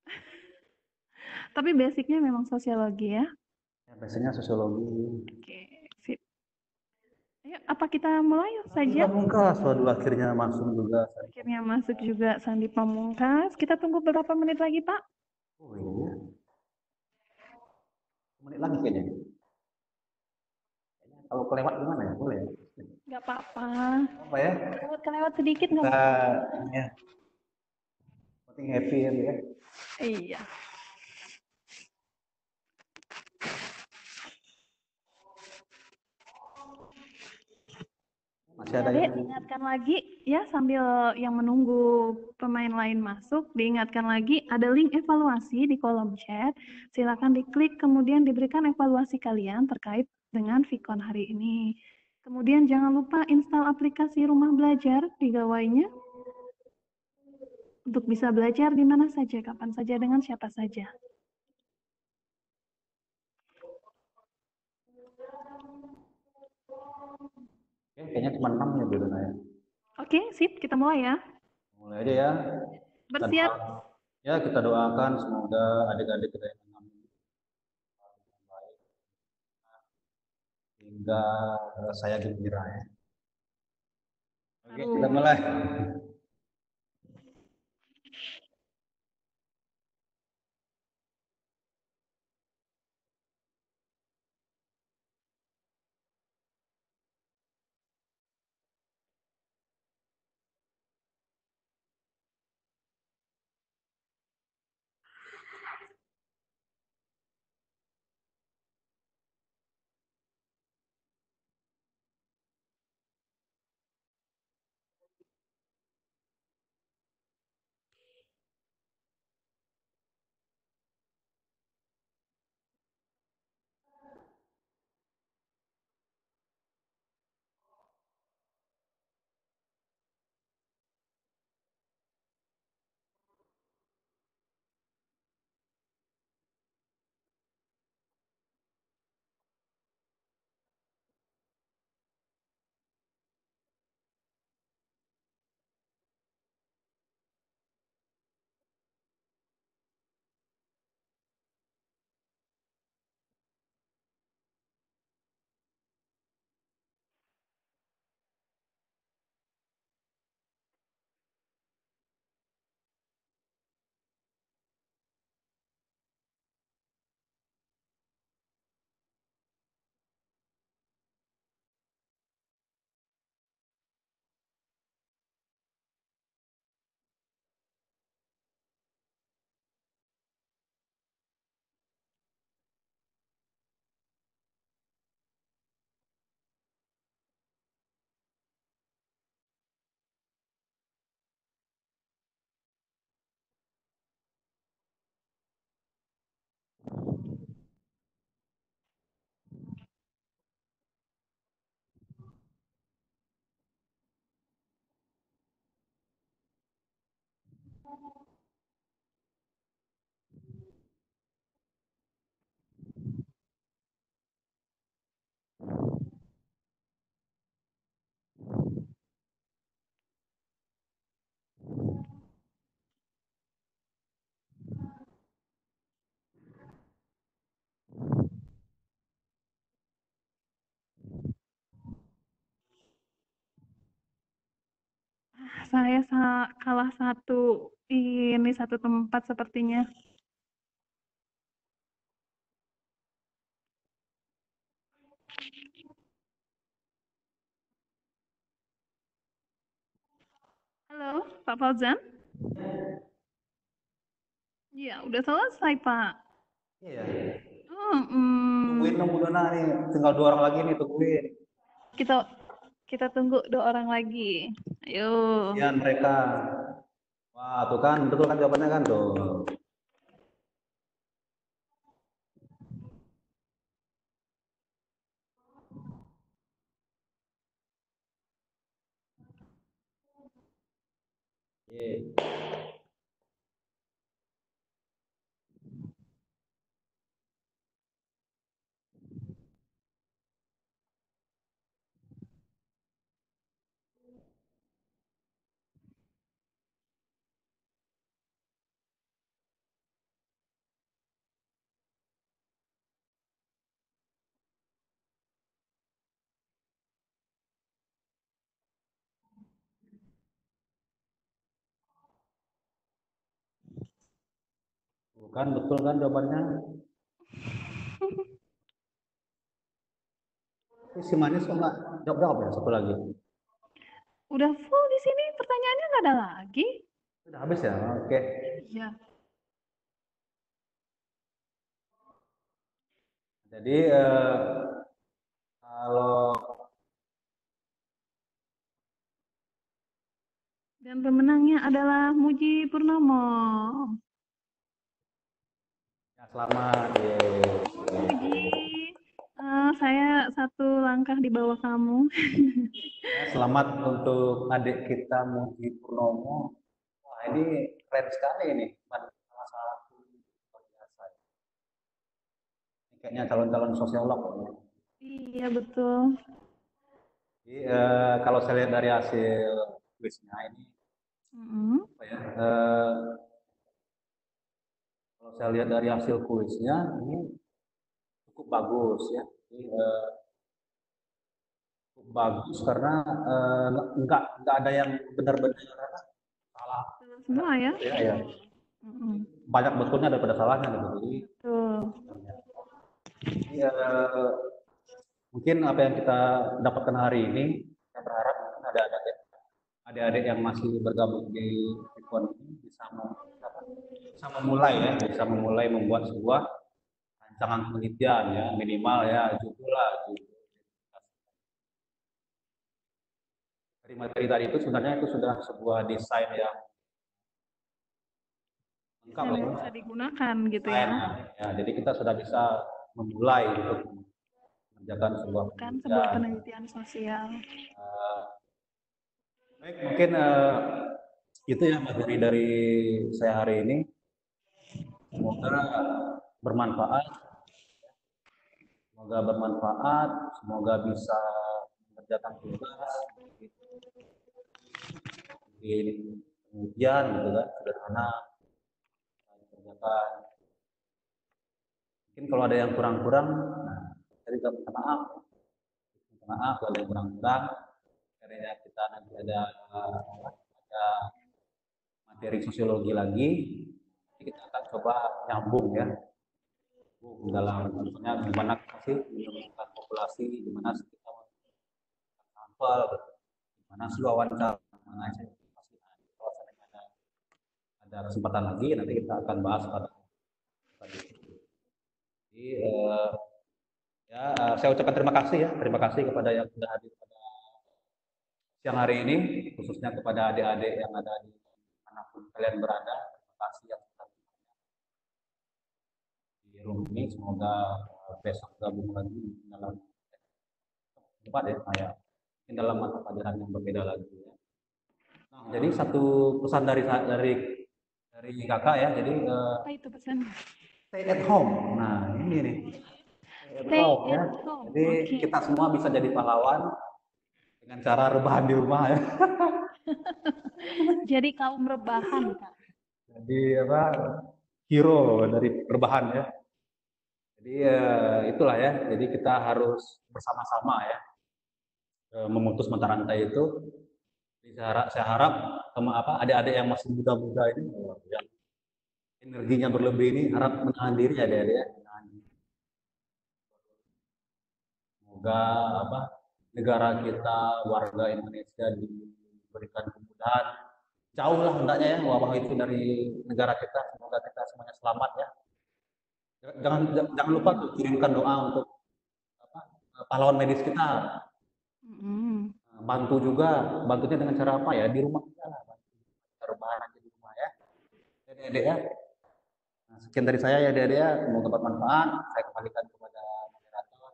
Tapi basicnya memang sosiologi ya? Ya, biasanya sosiologi. Oke, sip. Ayo, apa kita mulai saja? Pamungkas, waduh akhirnya masuk juga. Akhirnya masuk juga Sandi Pamungkas. Kita tunggu beberapa menit lagi, Pak. Oh iya. Menit lagi kayaknya. Kayaknya kalau kelewat gimana ya? Boleh ya? Nggak apa-apa. Apa ya? Kelewat-kelewat sedikit nggak Kita, apa-apa. ya. Penting happy ya. Iya. Masih ada Adik, yang diingatkan lagi ya sambil yang menunggu pemain lain masuk, diingatkan lagi ada link evaluasi di kolom chat. Silakan diklik kemudian diberikan evaluasi kalian terkait dengan Vicon hari ini. Kemudian jangan lupa install aplikasi Rumah Belajar di gawainya untuk bisa belajar di mana saja, kapan saja, dengan siapa saja. Oke, kayaknya cuma enam ya dulu ya. Oke, sip, kita mulai ya. Mulai aja ya. Bersiap. Ya, kita doakan semoga adik-adik kita yang enam baik hingga saya gembira ya. Oke, kita mulai. Saya sa- kalah satu ini satu tempat sepertinya. Halo, Pak Fauzan? Iya, udah selesai, Pak. Iya. Oh, mm, Tungguin dong Bu Dona nih, tinggal dua orang lagi nih, tungguin. kita kita tunggu dua orang lagi. Ayo. Kemudian mereka. Wah, tuh kan, betul kan jawabannya kan tuh. Oke. Bukan, betul kan jawabannya? Tapi si manis kok nggak jawab-jawab ya, satu lagi. Udah full di sini, pertanyaannya nggak ada lagi. Udah habis ya? Oke. Iya. Jadi eh, kalau Dan pemenangnya adalah Muji Purnomo. ya, selamat. Oh, Muji, eh, saya satu langkah di bawah kamu. Ya, selamat untuk adik kita Muji Purnomo. Wah, ini keren sekali ini. Salah satu luar biasa. Ini kayaknya calon-calon sosiolog. Iya, betul. Jadi eh, kalau saya lihat dari hasil kuisnya ini, Mm-mm. apa ya? eh, kalau saya lihat dari hasil kuisnya ini cukup bagus ya. Jadi, eh, cukup bagus karena eh, nggak nggak ada yang benar-benar salah Semua ya. ya, ya. Mm-mm. Banyak betulnya daripada salahnya gitu. Jadi Betul. ya, mungkin apa yang kita dapatkan hari ini, saya berharap mungkin ada adik adik-adik yang masih bergabung di Pikon ini bisa mem- apa, bisa memulai ya, bisa memulai membuat sebuah rancangan penelitian ya, minimal ya judul lah judul. Dari materi tadi itu sebenarnya itu sudah sebuah desain yang lengkap Desain lah yang ya. bisa digunakan gitu Desain, ya. ya. Jadi kita sudah bisa memulai untuk mengerjakan sebuah Kan sebuah penelitian. penelitian sosial. Uh, baik, mungkin uh, itu ya materi dari saya hari ini. Semoga bermanfaat. Semoga bermanfaat. Semoga bisa mengerjakan tugas di penelitian gitu kan, sederhana dikerjakan. Mungkin kalau ada yang kurang-kurang, nah, tadi kita minta maaf, minta maaf kalau ada yang kurang-kurang. Akhirnya kita nanti ada ada materi sosiologi lagi, kita akan coba nyambung ya dalam misalnya gimana sih menemukan populasi, gimana sih kita sampel, gimana sih wawancara, gimana sih pasti kalau ada ada kesempatan lagi nanti kita akan bahas pada tadi. Jadi eh, ya eh, saya ucapkan terima kasih ya, terima kasih kepada yang sudah hadir pada siang hari ini, khususnya kepada adik-adik yang ada di manapun kalian berada. Terima kasih yang sudah di room ini. Semoga uh, besok gabung lagi dalam tempat ya, saya mungkin dalam mata pelajaran yang berbeda lagi. Ya. Nah, jadi satu pesan dari dari dari kakak ya, jadi uh, Apa itu pesan? stay at home. Nah ini nih, stay at Stay home ya. at home. Jadi Okay. kita semua bisa jadi pahlawan dengan cara rebahan di rumah ya. Jadi kaum rebahan, Kak. Jadi apa? Hero dari rebahan ya. Jadi uh, itulah ya. Jadi kita harus bersama-sama ya uh, memutus mata rantai itu. Jadi saya harap, saya harap sama apa adik-adik yang masih muda-muda ini, yang energinya berlebih ini, harap menahan diri ya adik-adik ya. Menahan diri. Semoga apa negara kita, warga Indonesia diberikan kemudahan. Jauh lah hendaknya ya wabah itu dari negara kita. Semoga kita semuanya selamat ya. Jangan jangan lupa tuh kirimkan doa untuk apa, pahlawan medis kita. Mm. Bantu juga, bantunya dengan cara apa ya? Di rumah kita lah, bantu. Rebahan aja di rumah ya. Adik-adik ya. Nah, sekian dari saya ya adik-adik ya. Semoga bermanfaat. Saya kembalikan kepada moderator.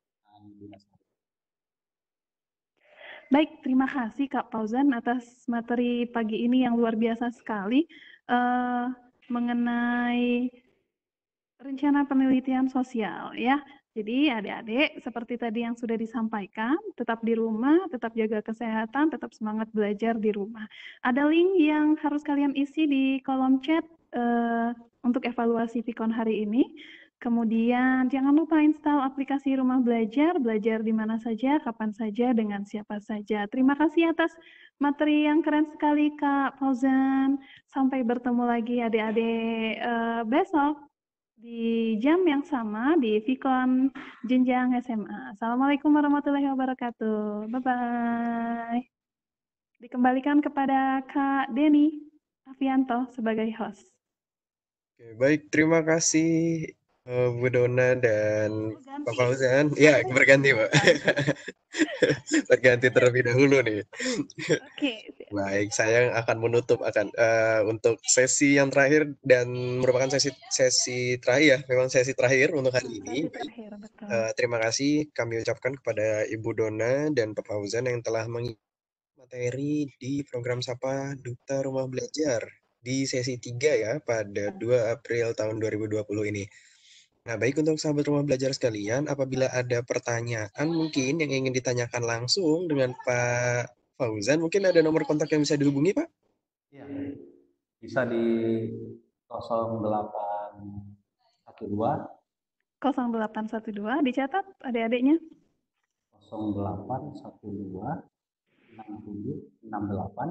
Baik, terima kasih Kak Fauzan atas materi pagi ini yang luar biasa sekali uh, mengenai rencana penelitian sosial ya. Jadi adik-adik seperti tadi yang sudah disampaikan, tetap di rumah, tetap jaga kesehatan, tetap semangat belajar di rumah. Ada link yang harus kalian isi di kolom chat uh, untuk evaluasi Pikon hari ini. Kemudian jangan lupa install aplikasi Rumah Belajar, belajar di mana saja, kapan saja, dengan siapa saja. Terima kasih atas materi yang keren sekali Kak Fauzan. Sampai bertemu lagi adik-adik uh, besok di jam yang sama di Pikon Jenjang S M A. Assalamualaikum warahmatullahi wabarakatuh. Bye-bye. Dikembalikan kepada Kak Denny Afianto sebagai host. Oke, baik, terima kasih uh, Bu Dona dan Pak Fauzan. Ya, berganti, Pak. Berganti terlebih dahulu nih. Oke. Baik, saya akan menutup akan uh, untuk sesi yang terakhir dan merupakan sesi sesi terakhir ya, memang sesi terakhir untuk hari ini. Sesi terakhir, betul. Uh, terima kasih kami ucapkan kepada Ibu Dona dan Pak Fauzan yang telah mengisi materi di program Sapa Duta Rumah Belajar di sesi tiga ya pada dua April tahun dua ribu dua puluh ini. Nah, baik untuk sahabat rumah belajar sekalian, apabila ada pertanyaan mungkin yang ingin ditanyakan langsung dengan Pak Fauzan, mungkin ada nomor kontak yang bisa dihubungi, Pak? Iya, bisa di nol delapan satu dua nol delapan satu dua, dicatat adik-adiknya. nol delapan satu dua enam tujuh enam delapan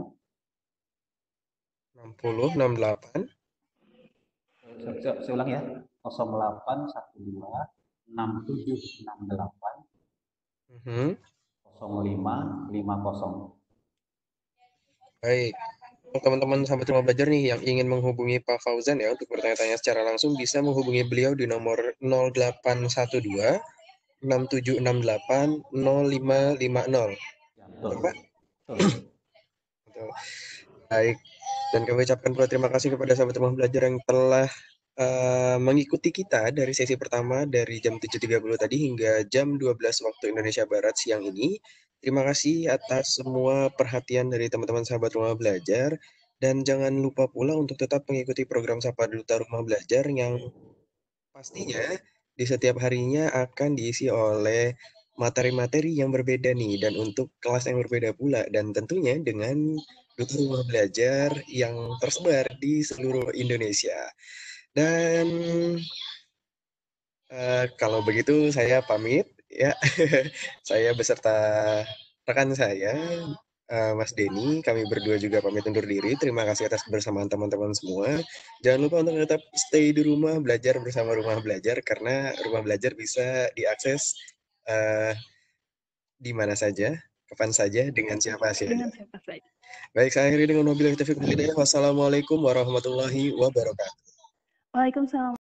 enam nol enam delapan. Saya, saya, saya ulang ya, nol delapan satu dua enam tujuh enam delapan Mhm. nol lima lima nol. Baik. Untuk teman-teman sahabat rumah belajar nih yang ingin menghubungi Pak Fauzan ya untuk bertanya-tanya secara langsung bisa menghubungi beliau di nomor nol delapan satu dua enam tujuh enam delapan nol lima lima nol. Ya, betul. Pak? Betul. Betul. Baik. Dan kami ucapkan pula terima kasih kepada sahabat rumah belajar yang telah uh, mengikuti kita dari sesi pertama dari jam tujuh tiga puluh tadi hingga jam dua belas waktu Indonesia Barat siang ini. Terima kasih atas semua perhatian dari teman-teman sahabat rumah belajar. Dan jangan lupa pula untuk tetap mengikuti program Sapa Duta Rumah Belajar yang pastinya di setiap harinya akan diisi oleh materi-materi yang berbeda nih dan untuk kelas yang berbeda pula dan tentunya dengan duta rumah belajar yang tersebar di seluruh Indonesia. Dan uh, kalau begitu saya pamit ya. Saya beserta rekan saya uh, Mas Denny, kami berdua juga pamit undur diri. Terima kasih atas kebersamaan teman-teman semua. Jangan lupa untuk tetap stay di rumah, belajar bersama Rumah Belajar, karena Rumah Belajar bisa diakses uh, di mana saja, kapan saja, dengan siapa saja. Dengan siapa saja. Baik, saya akhiri dengan wabillahi taufiq wal hidayah. Wassalamualaikum warahmatullahi wabarakatuh. Waalaikumsalam.